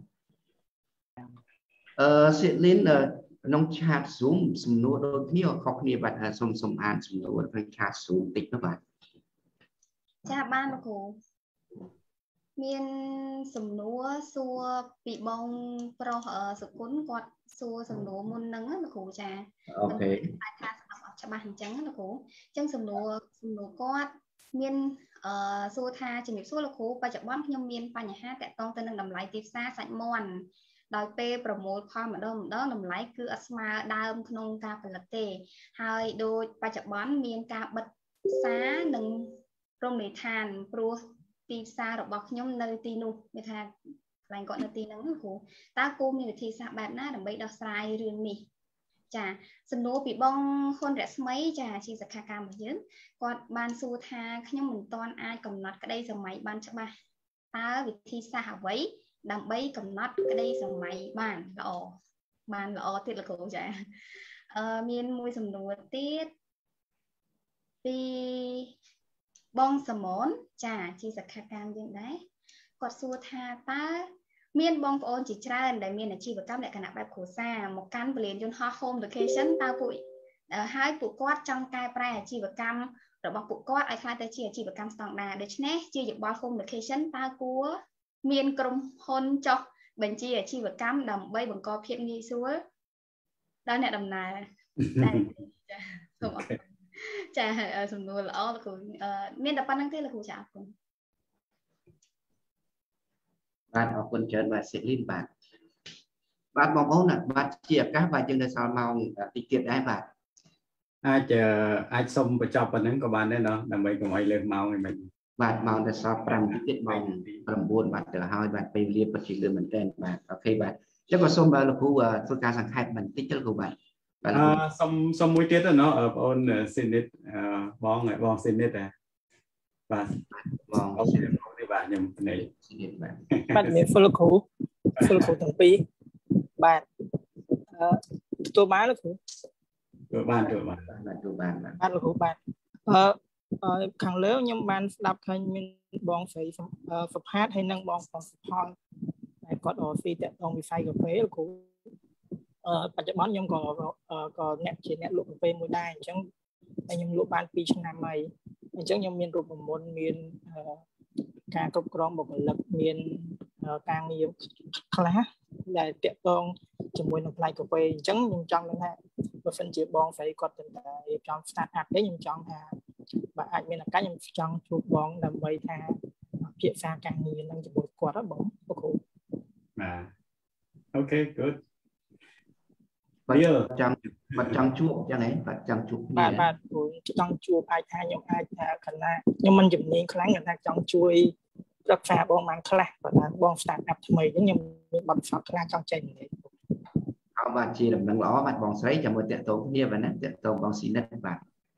ស៊ីលីនក្នុង chat Zoom សំណួរដូចគ្នាខុសគ្នាបាទសូមអានសំណួរក្នុង chat Zoom តិចទៅបាទចាបានលោកគ្រូមានសំណួរសួរពីបងប្រុសសុគន្ធគាត់សួរសំណួរមុនហ្នឹងលោកគ្រូចាអូខេតែថាស្ដាប់អត់ច្បាស់អញ្ចឹងលោកគ្រូអញ្ចឹងសំណួរគាត់មានសួរថាជំរាបសួរលោកគ្រូបច្ចុប្បន្នខ្ញុំមានបញ្ហាតាក់ទងទៅនឹងតម្លៃទីផ្សារសាច់មាន់ដោយពេលប្រមូលផលម្ដងតម្លៃគឺអត់ស្មើដើមក្នុងការផលិតទេហើយដូចបច្ចុប្បន្នមានការបិទផ្សារនិងរមណីយដ្ឋានព្រោះទីផ្សាររបស់ខ្ញុំនៅទីនោះគេថាកន្លែងគាត់នៅទីហ្នឹងគ្រូតើគូមានវិធីសាស្ត្របែបណាដើម្បីដោះស្រាយរឿងនេះចាសំណួរពីបងហ៊ុនរស្មីចាជាសិក្ខាកាមរបស់យើងគាត់បានសួរថាខ្ញុំមិនទាន់អាចកំណត់ក្តីសម័យបានច្បាស់តើវិធីសាស្ត្រអ្វីដើម្បីកំណត់ក្តីសម័យបានល្អទៀតលោកគ្រូចាមានមួយសំណួរទៀតពីបងសមនចាជាសិក្ខាកាមយើងដែរគាត់សួរថាតើមានបងប្អូនជាច្រើនដែលមានអាជីវកម្មលក្ខណៈបែបគ្រួសារមកកាន់ពលានយន្តហោះ Home Vacation តើហើយពួកគាត់ចង់កែប្រែអាជីវកម្មរបស់ពួកគាត់ឲ្យក្លាយទៅជាអាជីវកម្មស្តង់ដារដូច្នេះជាយោបល់ Home Vacation តើគួរមានក្រុមហ៊ុនចុះបញ្ជីអាជីវកម្មដើម្បីបង្កភាពងាយស្រួលដល់អ្នកដំណើរចាសូមអរគុណចាសំណួរល្អលោកគ្រូមានតែប៉ុណ្្នឹងទេលោកគ្រូចាអរគុណបាទអរគុណច្រើនបាទសិលីនបាទបងប្អូនបាទជាឱកាសបាទយើងនៅសល់ម៉ោងតិចទៀតដែរបាទអាចសុំបញ្ចប់ប៉ុណ្ណឹងក៏បានដែរណោះដើម្បីកុំឲ្យលើសម៉ោងឯងបាទម៉ោងនៅសល់5តិចទៀតម៉ោង9បាទទៅហើយបាទពេលវេលាពិតជាលឿនមែនទែនបាទអូខេបាទ chắc có xong bà là khu phương ca sẵn khai mình tích chất của bạn xong mối tiết đó nó ở ôn xin ít bong xin ít à bạn bong xin ít đi bạn nhầm này bạn miền phương khu thằng pi bạn tôi bán là khu bạn là khu bạn khẳng lớn nhưng bạn đọc hay mình bong phải phập hát hay năng bong phòng phòn này có ở phi tệ tông vì sai cà phê là khuปัจจุบันยังก็เนี่ยเขียนเนี่ยลูกเป็นมือได้จังยังลูกบ้านปีชนะใหม่จังยังมีรูปมนมีการกรอบกรองบอกหลักมีการมีคลาสได้เตะตองจมูกน้ำลายกาแฟจังยังจังเลยฮะว่าเป็นจีบองใส่กอดตั้งแต่จองสตาร์ทอัพได้ยังจังฮะบางอาจมีนักการยังจังจูบบองดำใบท่าเพียรสร้างการเงินนั่งจมูกกอดแล้วบ่โอ้โหโอเค good bạn trăng chuột cho này bạn trăng chuột bạn trăng chuột ai thay nhưng ai khả năng nhưng mình dùng những khả năng trăng chuối rất phá bong mang khá và bong start up thay nhưng bằng phật khả năng trong trình này bạn chỉ làm năng lõ bạn bong sấy cho một tiện tố kia và nè tiện tố bong xí đất bạn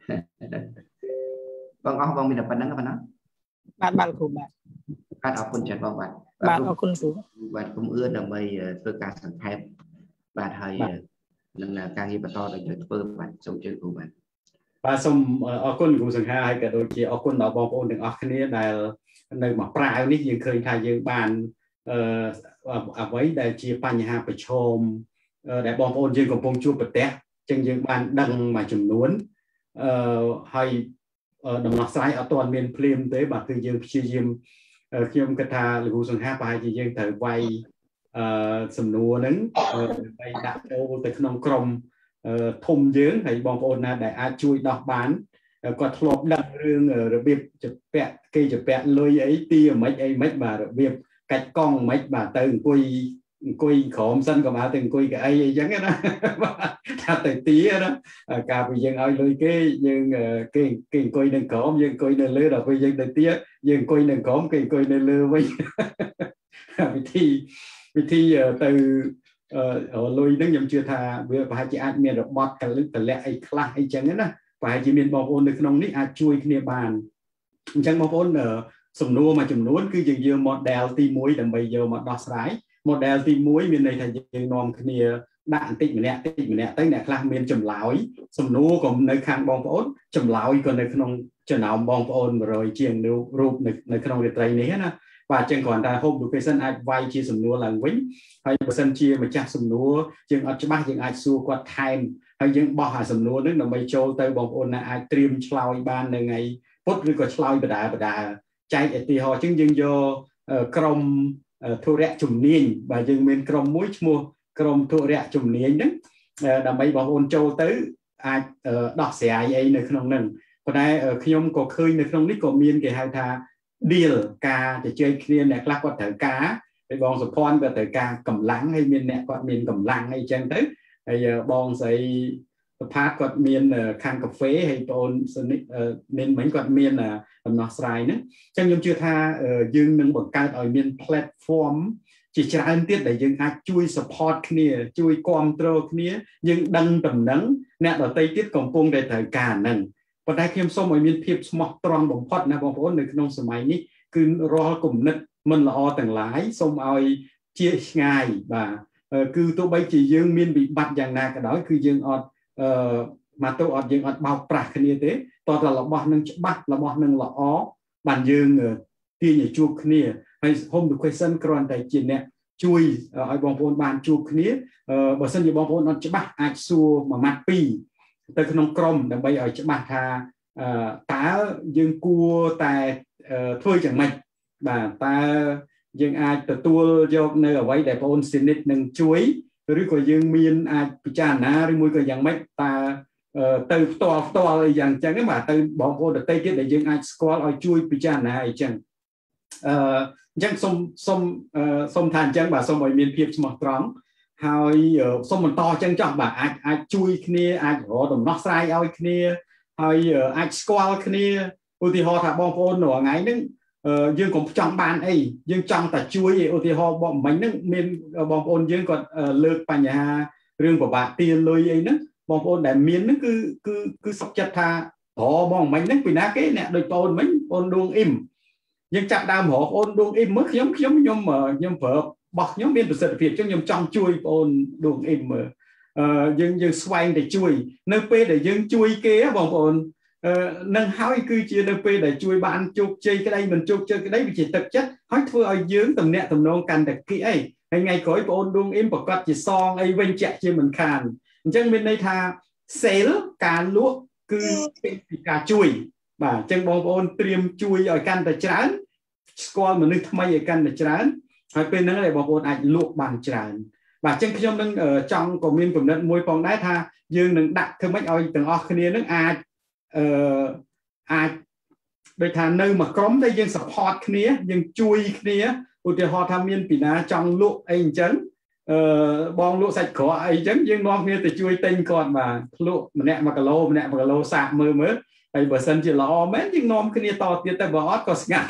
bong mình là bạn năng bạn của bạn học quân trần bong bạn học quân của bạn cũng ưa là mày tôi cả sẵn thép bạn hay lần là càng như bà to là chơi phơ bạn sống chơi của bạn và xong ở quân của sừng hai cái đôi khi ở quân đó bong ôn được ở cái này là nơi mà prai này dương khơi thay dương bàn ở với đại chia pan nhà phải chôm đại bong ôn dương của bông chua bật té chân dương bàn đằng mà chùm nuốn hay đồng loạt sai ở toàn miền phim tới bà từ dương chia dương khi ông cái thà là của sừng hai bài thì dương thời quay sầm nua nứngไปដាក់ចូលទៅក្នុងក្រុមធំយើងហើយបងប្អូនណាដែលអាចជួយដោះបានគាត់ធ្លាប់ដឹងរឿងរបៀបជពាក់គេជពាក់លុយអីទីមិនអីមិនបាទរបៀបកាច់កង់មិនបាទទៅអង្គុយក្រោមសិនក៏មកទៅអង្គុយកៅអីអីចឹងណាថាទៅទីណាកាលពីយើងឲ្យលុយគេយើងគេអង្គុយនៅក្រោមយើងអង្គុយនៅលើដល់ពេលយើងទៅទីយើងអង្គុយនៅក្រោមគេអង្គុយនៅលើវិញវិធីទៅលុយហ្នឹងខ្ញុំជឿថាវាប្រហែលជាអាចមានរបត់កលឹកតលាក់អីខ្លះអីចឹងណាប្រហែលជាមានបងប្អូននៅក្នុងនេះអាចជួយគ្នាបានអញ្ចឹងបងប្អូនសំណួរមួយចំនួនគឺយើងយក model ទី1ដើម្បីយកមកដោះស្រាយ model ទី1មានន័យថាយើងនាំគ្នាដាក់បន្តិចម្នាក់ទៅអ្នកខ្លះមានចម្លើយសំណួរក៏នៅខាងបងប្អូនចម្លើយក៏នៅក្នុងចំណោមបងប្អូន100ជាងរូបនៅក្នុងរាត្រីនេះណាបាទអញ្ចឹងគ្រាន់តែ home education អាចវាយជាសំណួរឡើងវិញហើយបើសិនជាម្ចាស់សំណួរយើងអត់ច្បាស់យើងអាចសួរគាត់ថែមហើយយើងបោះអាសំណួរហ្នឹងដើម្បីចូលទៅបងប្អូនណាអាចត្រៀមឆ្លើយបាននៅថ្ងៃពុធឬក៏ឆ្លើយបដាចែកឧទាហរណ៍អញ្ចឹងយើងយកក្រុមធុរៈជំនាញបាទយើងមានក្រុមមួយឈ្មោះក្រុមធុរៈជំនាញហ្នឹងដើម្បីបងប្អូនចូលទៅអាចដោះស្រាយអីនៅក្នុងហ្នឹងប៉ុន្តែខ្ញុំក៏ឃើញនៅក្នុងនេះក៏មានគេហៅថា deal ការជជែកគ្នាអ្នកខ្លះគាត់ត្រូវការហើយបងសុភ័ណ្ឌគាត់ត្រូវការកម្លាំងហើយមានអ្នកគាត់មានកម្លាំងអីចឹងទៅហើយបងស្រីសុផាតគាត់មានខាងកាហ្វេហើយបងអូនមានមិញគាត់មានដំណោះស្រាយហ្នឹងអញ្ចឹងខ្ញុំជឿថាយើងនឹងបង្កើតឲ្យមាន platform ជាច្រើនទៀតដែលយើងអាចជួយ support គ្នាជួយគ្រប់គ្រងគ្នាយើងដឹងតំណែងអ្នកដទៃទៀតកំពុងតែត្រូវការហ្នឹងប៉ុន្តែខ្ញុំសូមឲ្យមានភាពស្មោះត្រង់បំផុតណាបងប្អូននៅក្នុងសម័យនេះគឺរាល់គំនិតមិនល្អទាំងឡាយសូមឲ្យជាឆ្ងាយបាទគឺទោះបីជាយើងមានវិបត្តិយ៉ាងណាក៏ដោយគឺយើងអត់មកទៅអត់យើងអត់បោកប្រាស់គ្នាទេតើតើរបស់នឹងច្បាស់របស់នឹងល្អបានយើងទាញឲ្យជួបគ្នាហើយ home education គ្រាន់តែជាអ្នកជួយឲ្យបងប្អូនបានជួបគ្នាបើសិនជាបងប្អូនអត់ច្បាស់អាចសួរមួយម៉ាត់ពីរទៅក្នុងក្រុមដើម្បីឲ្យច្បាស់ថាតើយើងគួរតែធ្វើយ៉ាងម៉េចបាទតើយើងអាចទទួលយកនៅអ្វីដែលបងប្អូនសិនិតនឹងជួយឬក៏យើងមានអាចពិចារណាឬមួយក៏យ៉ាងម៉េចតើទៅផ្ទាល់អីយ៉ាងចឹងបាទទៅបងប្អូនដទៃទៀតដែលយើងអាចស្គាល់ឲ្យជួយពិចារណាអីចឹងអញ្ចឹងសូមថាអញ្ចឹងបាទសូមឲ្យមានភាពស្មោះត្រង់ហើយសូមបន្តអញ្ចឹងចោះបាទអាចជួយគ្នាអាចរកដំណោះស្រាយឲ្យគ្នាហើយអាចស្គាល់គ្នាឧទាហរណ៍ថាបងប្អូនរាល់ថ្ងៃហ្នឹង dương cũng trong ban ấy dương trong ta chui ô thì họ bọn mình nó miền bọn ôn dương còn lược bà nhà riêng của bạn tiền lôi ấy nó bọn ôn để miền nó cứ sắp chặt tha họ bọn mình nó bị ná cái nè đôi ôn mình ôn đuông im nhưng chặt đam họ ôn đuông im mất nhóm mà nhóm vợ bọc nhóm miền sự việc cho nhóm trong chui ôn đuông im mà dương xoay để chui nơi p để dương chui kia bọn ôn nâng hỏi cứ chia đôi p để chui bạn chụp chơi cái đây mình chụp chơi cái đấy vì chỉ thực chất hỏi thưa ở dưới tầm nẹt tầm nông cần được kỹ ấy ngày cõi ôn đuông im bọc cắt chỉ son ấy bên chạy chia mình khàn chân bên đây tha xéo cá lúa cứ cá chui và chân bong ôn tiêm chui ở căn để chán squall mà nước thay ở căn để chán hỏi bên đó lại bong ôn ảnh luộc bằng chán và chân khi đang ở trong của miền của đất môi phong đá tha dương đừng đặt thương mấy ơi từng ở kia nước đôi thà nơi mà cấm đây dương support kia dương chui kia thì họ tham miên bị ná trong lụa anh chấn bong lụa sạch khó ấy chấn dương non kia thì chui tinh còn mà lụa mà nè mà cả lô sạc mơ mới hay bờ sân chỉ lo mấy dương non kia to tiền ta bỏ có ngạt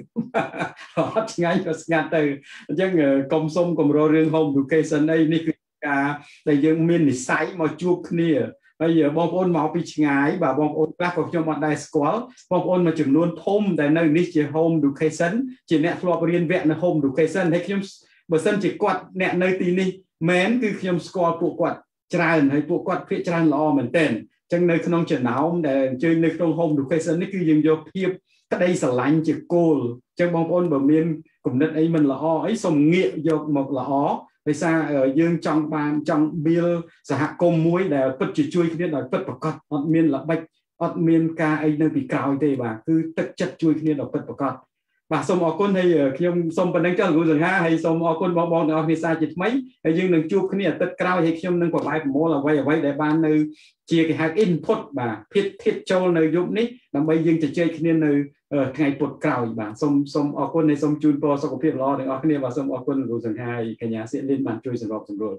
họ ngay có ngạt từ chấn công sông công rô riêng home education đây ní cả đây dương miên thì sai mà chụp kia bây giờ bong ôn máu bị ngái và bong ôn các của trong bọn đại squall bong ôn mà chừng luôn thôm tại nơi ní chỉ home education chỉ nẹt lo riêng vẹn là home education hay khi bờ sân chỉ quạt nẹt nơi tí ní mến cứ khi squall phụ quạt tràn hay phụ quạt phía tràn lo mình tên chẳng nơi không chừng nào để chơi nơi trong home education ní cứ dừng vô hiệp cái đây là lạnh chỉ cô chẳng bong ôn bờ miền cùng đất ấy mình là o ấy xong nghĩa vô một là ó vì sao ở dương trong ban trong bill xã hạ công muối để bất chỉ chui cái là bất bậc cọt miền là bạch miền ca ấy nơi bị cào thế và cứ tất chất chui cái là bất bậc cọt và xong ở con hay khi ông xong bên đánh cho người rằng ha hay xong ở con bong ở phía xa chỉ mấy hay dương đừng chụp cái này tất cao hay khi ông đừng còn bài mua là quay để ban nơi chia cái hạt input và thiết châu nơi giúp ní làm bây dương chỉ chơi cái nơi ngày bột cào và xong ở con này xong chun po xong có việc lo để ở cái này và xong ở con rồi rằng hai cái nhà sẽ lên bàn chơi sầm rồi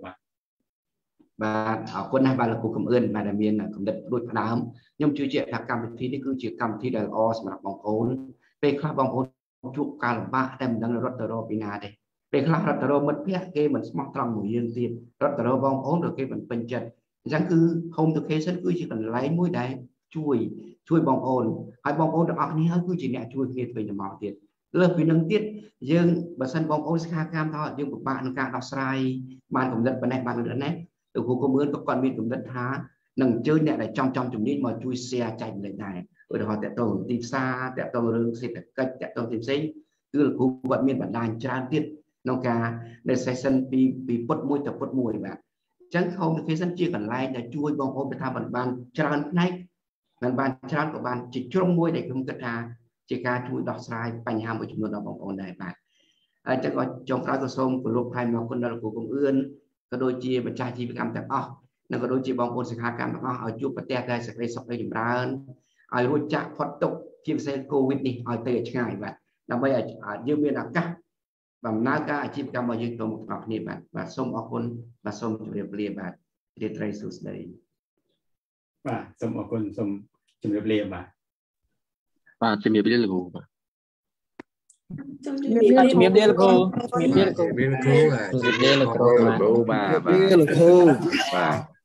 và ở con này bà là cụ cảm ơn bà đặc biệt là cũng đất đôi đám nhưng chưa chuyện là cầm thi thì cứ chỉ cầm thi là o mà bóng ôn về khá bóng ôn chụp cả là ba đem đang rất là rồi pina đây về khá rất là rồi mất biết cái mình smart trong một dương tiền rất là rồi bóng ôn được cái mình bình chân chẳng cứ không thực hiện sân cứ chỉ cần lấy mũi đấy chui bong ôn hai bong ôn được học ní hơi cứ chỉ nhẹ chui kia về nhà màu tiền lớp vì nâng tiết dương bờ sân bong ôn khá cam thôi dương của bạn càng đọc sai bạn cũng rất bên này bạn được nét từ khu công ơn có con miền cũng rất há nâng chơi nhẹ này trong chủng đi mà chui xe chạy lại này ở đó họ tẹt tàu tìm xa tẹt tàu rừng xịt cách tẹt tàu tìm sinh cứ là khu vận miền bản đàn tràn tiết nông ca để xây sân bị bớt mùi tập bớt mùi bạn chẳng không cái sân chia còn lại là chui bong ôn để tham bản tràn này bạn tràn của bạn chỉ trong môi để không cất ra chỉ ca chui đọt sai bành ham của chúng tôi đọc bong ôn này bạn chắc có trong các sông của lục hai mà con là của công ơn có đôi chia và trai chi với cam tập nó có đôi chia bong ôn sẽ khai cam ở chụp và tẹt đây sẽ gây sọc đây dùm ra ở đôi chặt thoát tục chia sẻ covid đi ở tây ngày bạn là bây giờ dương biên là cắt và ná ca chi cam ở dương tổng học này bạn và sông ở con và sông chủ đề bia bạn để trai sụt đây và sông ở con sông chủ đề bia bạn và chủ đề bia là gì Miền Bắc là cô, miền Bắc là cô, bà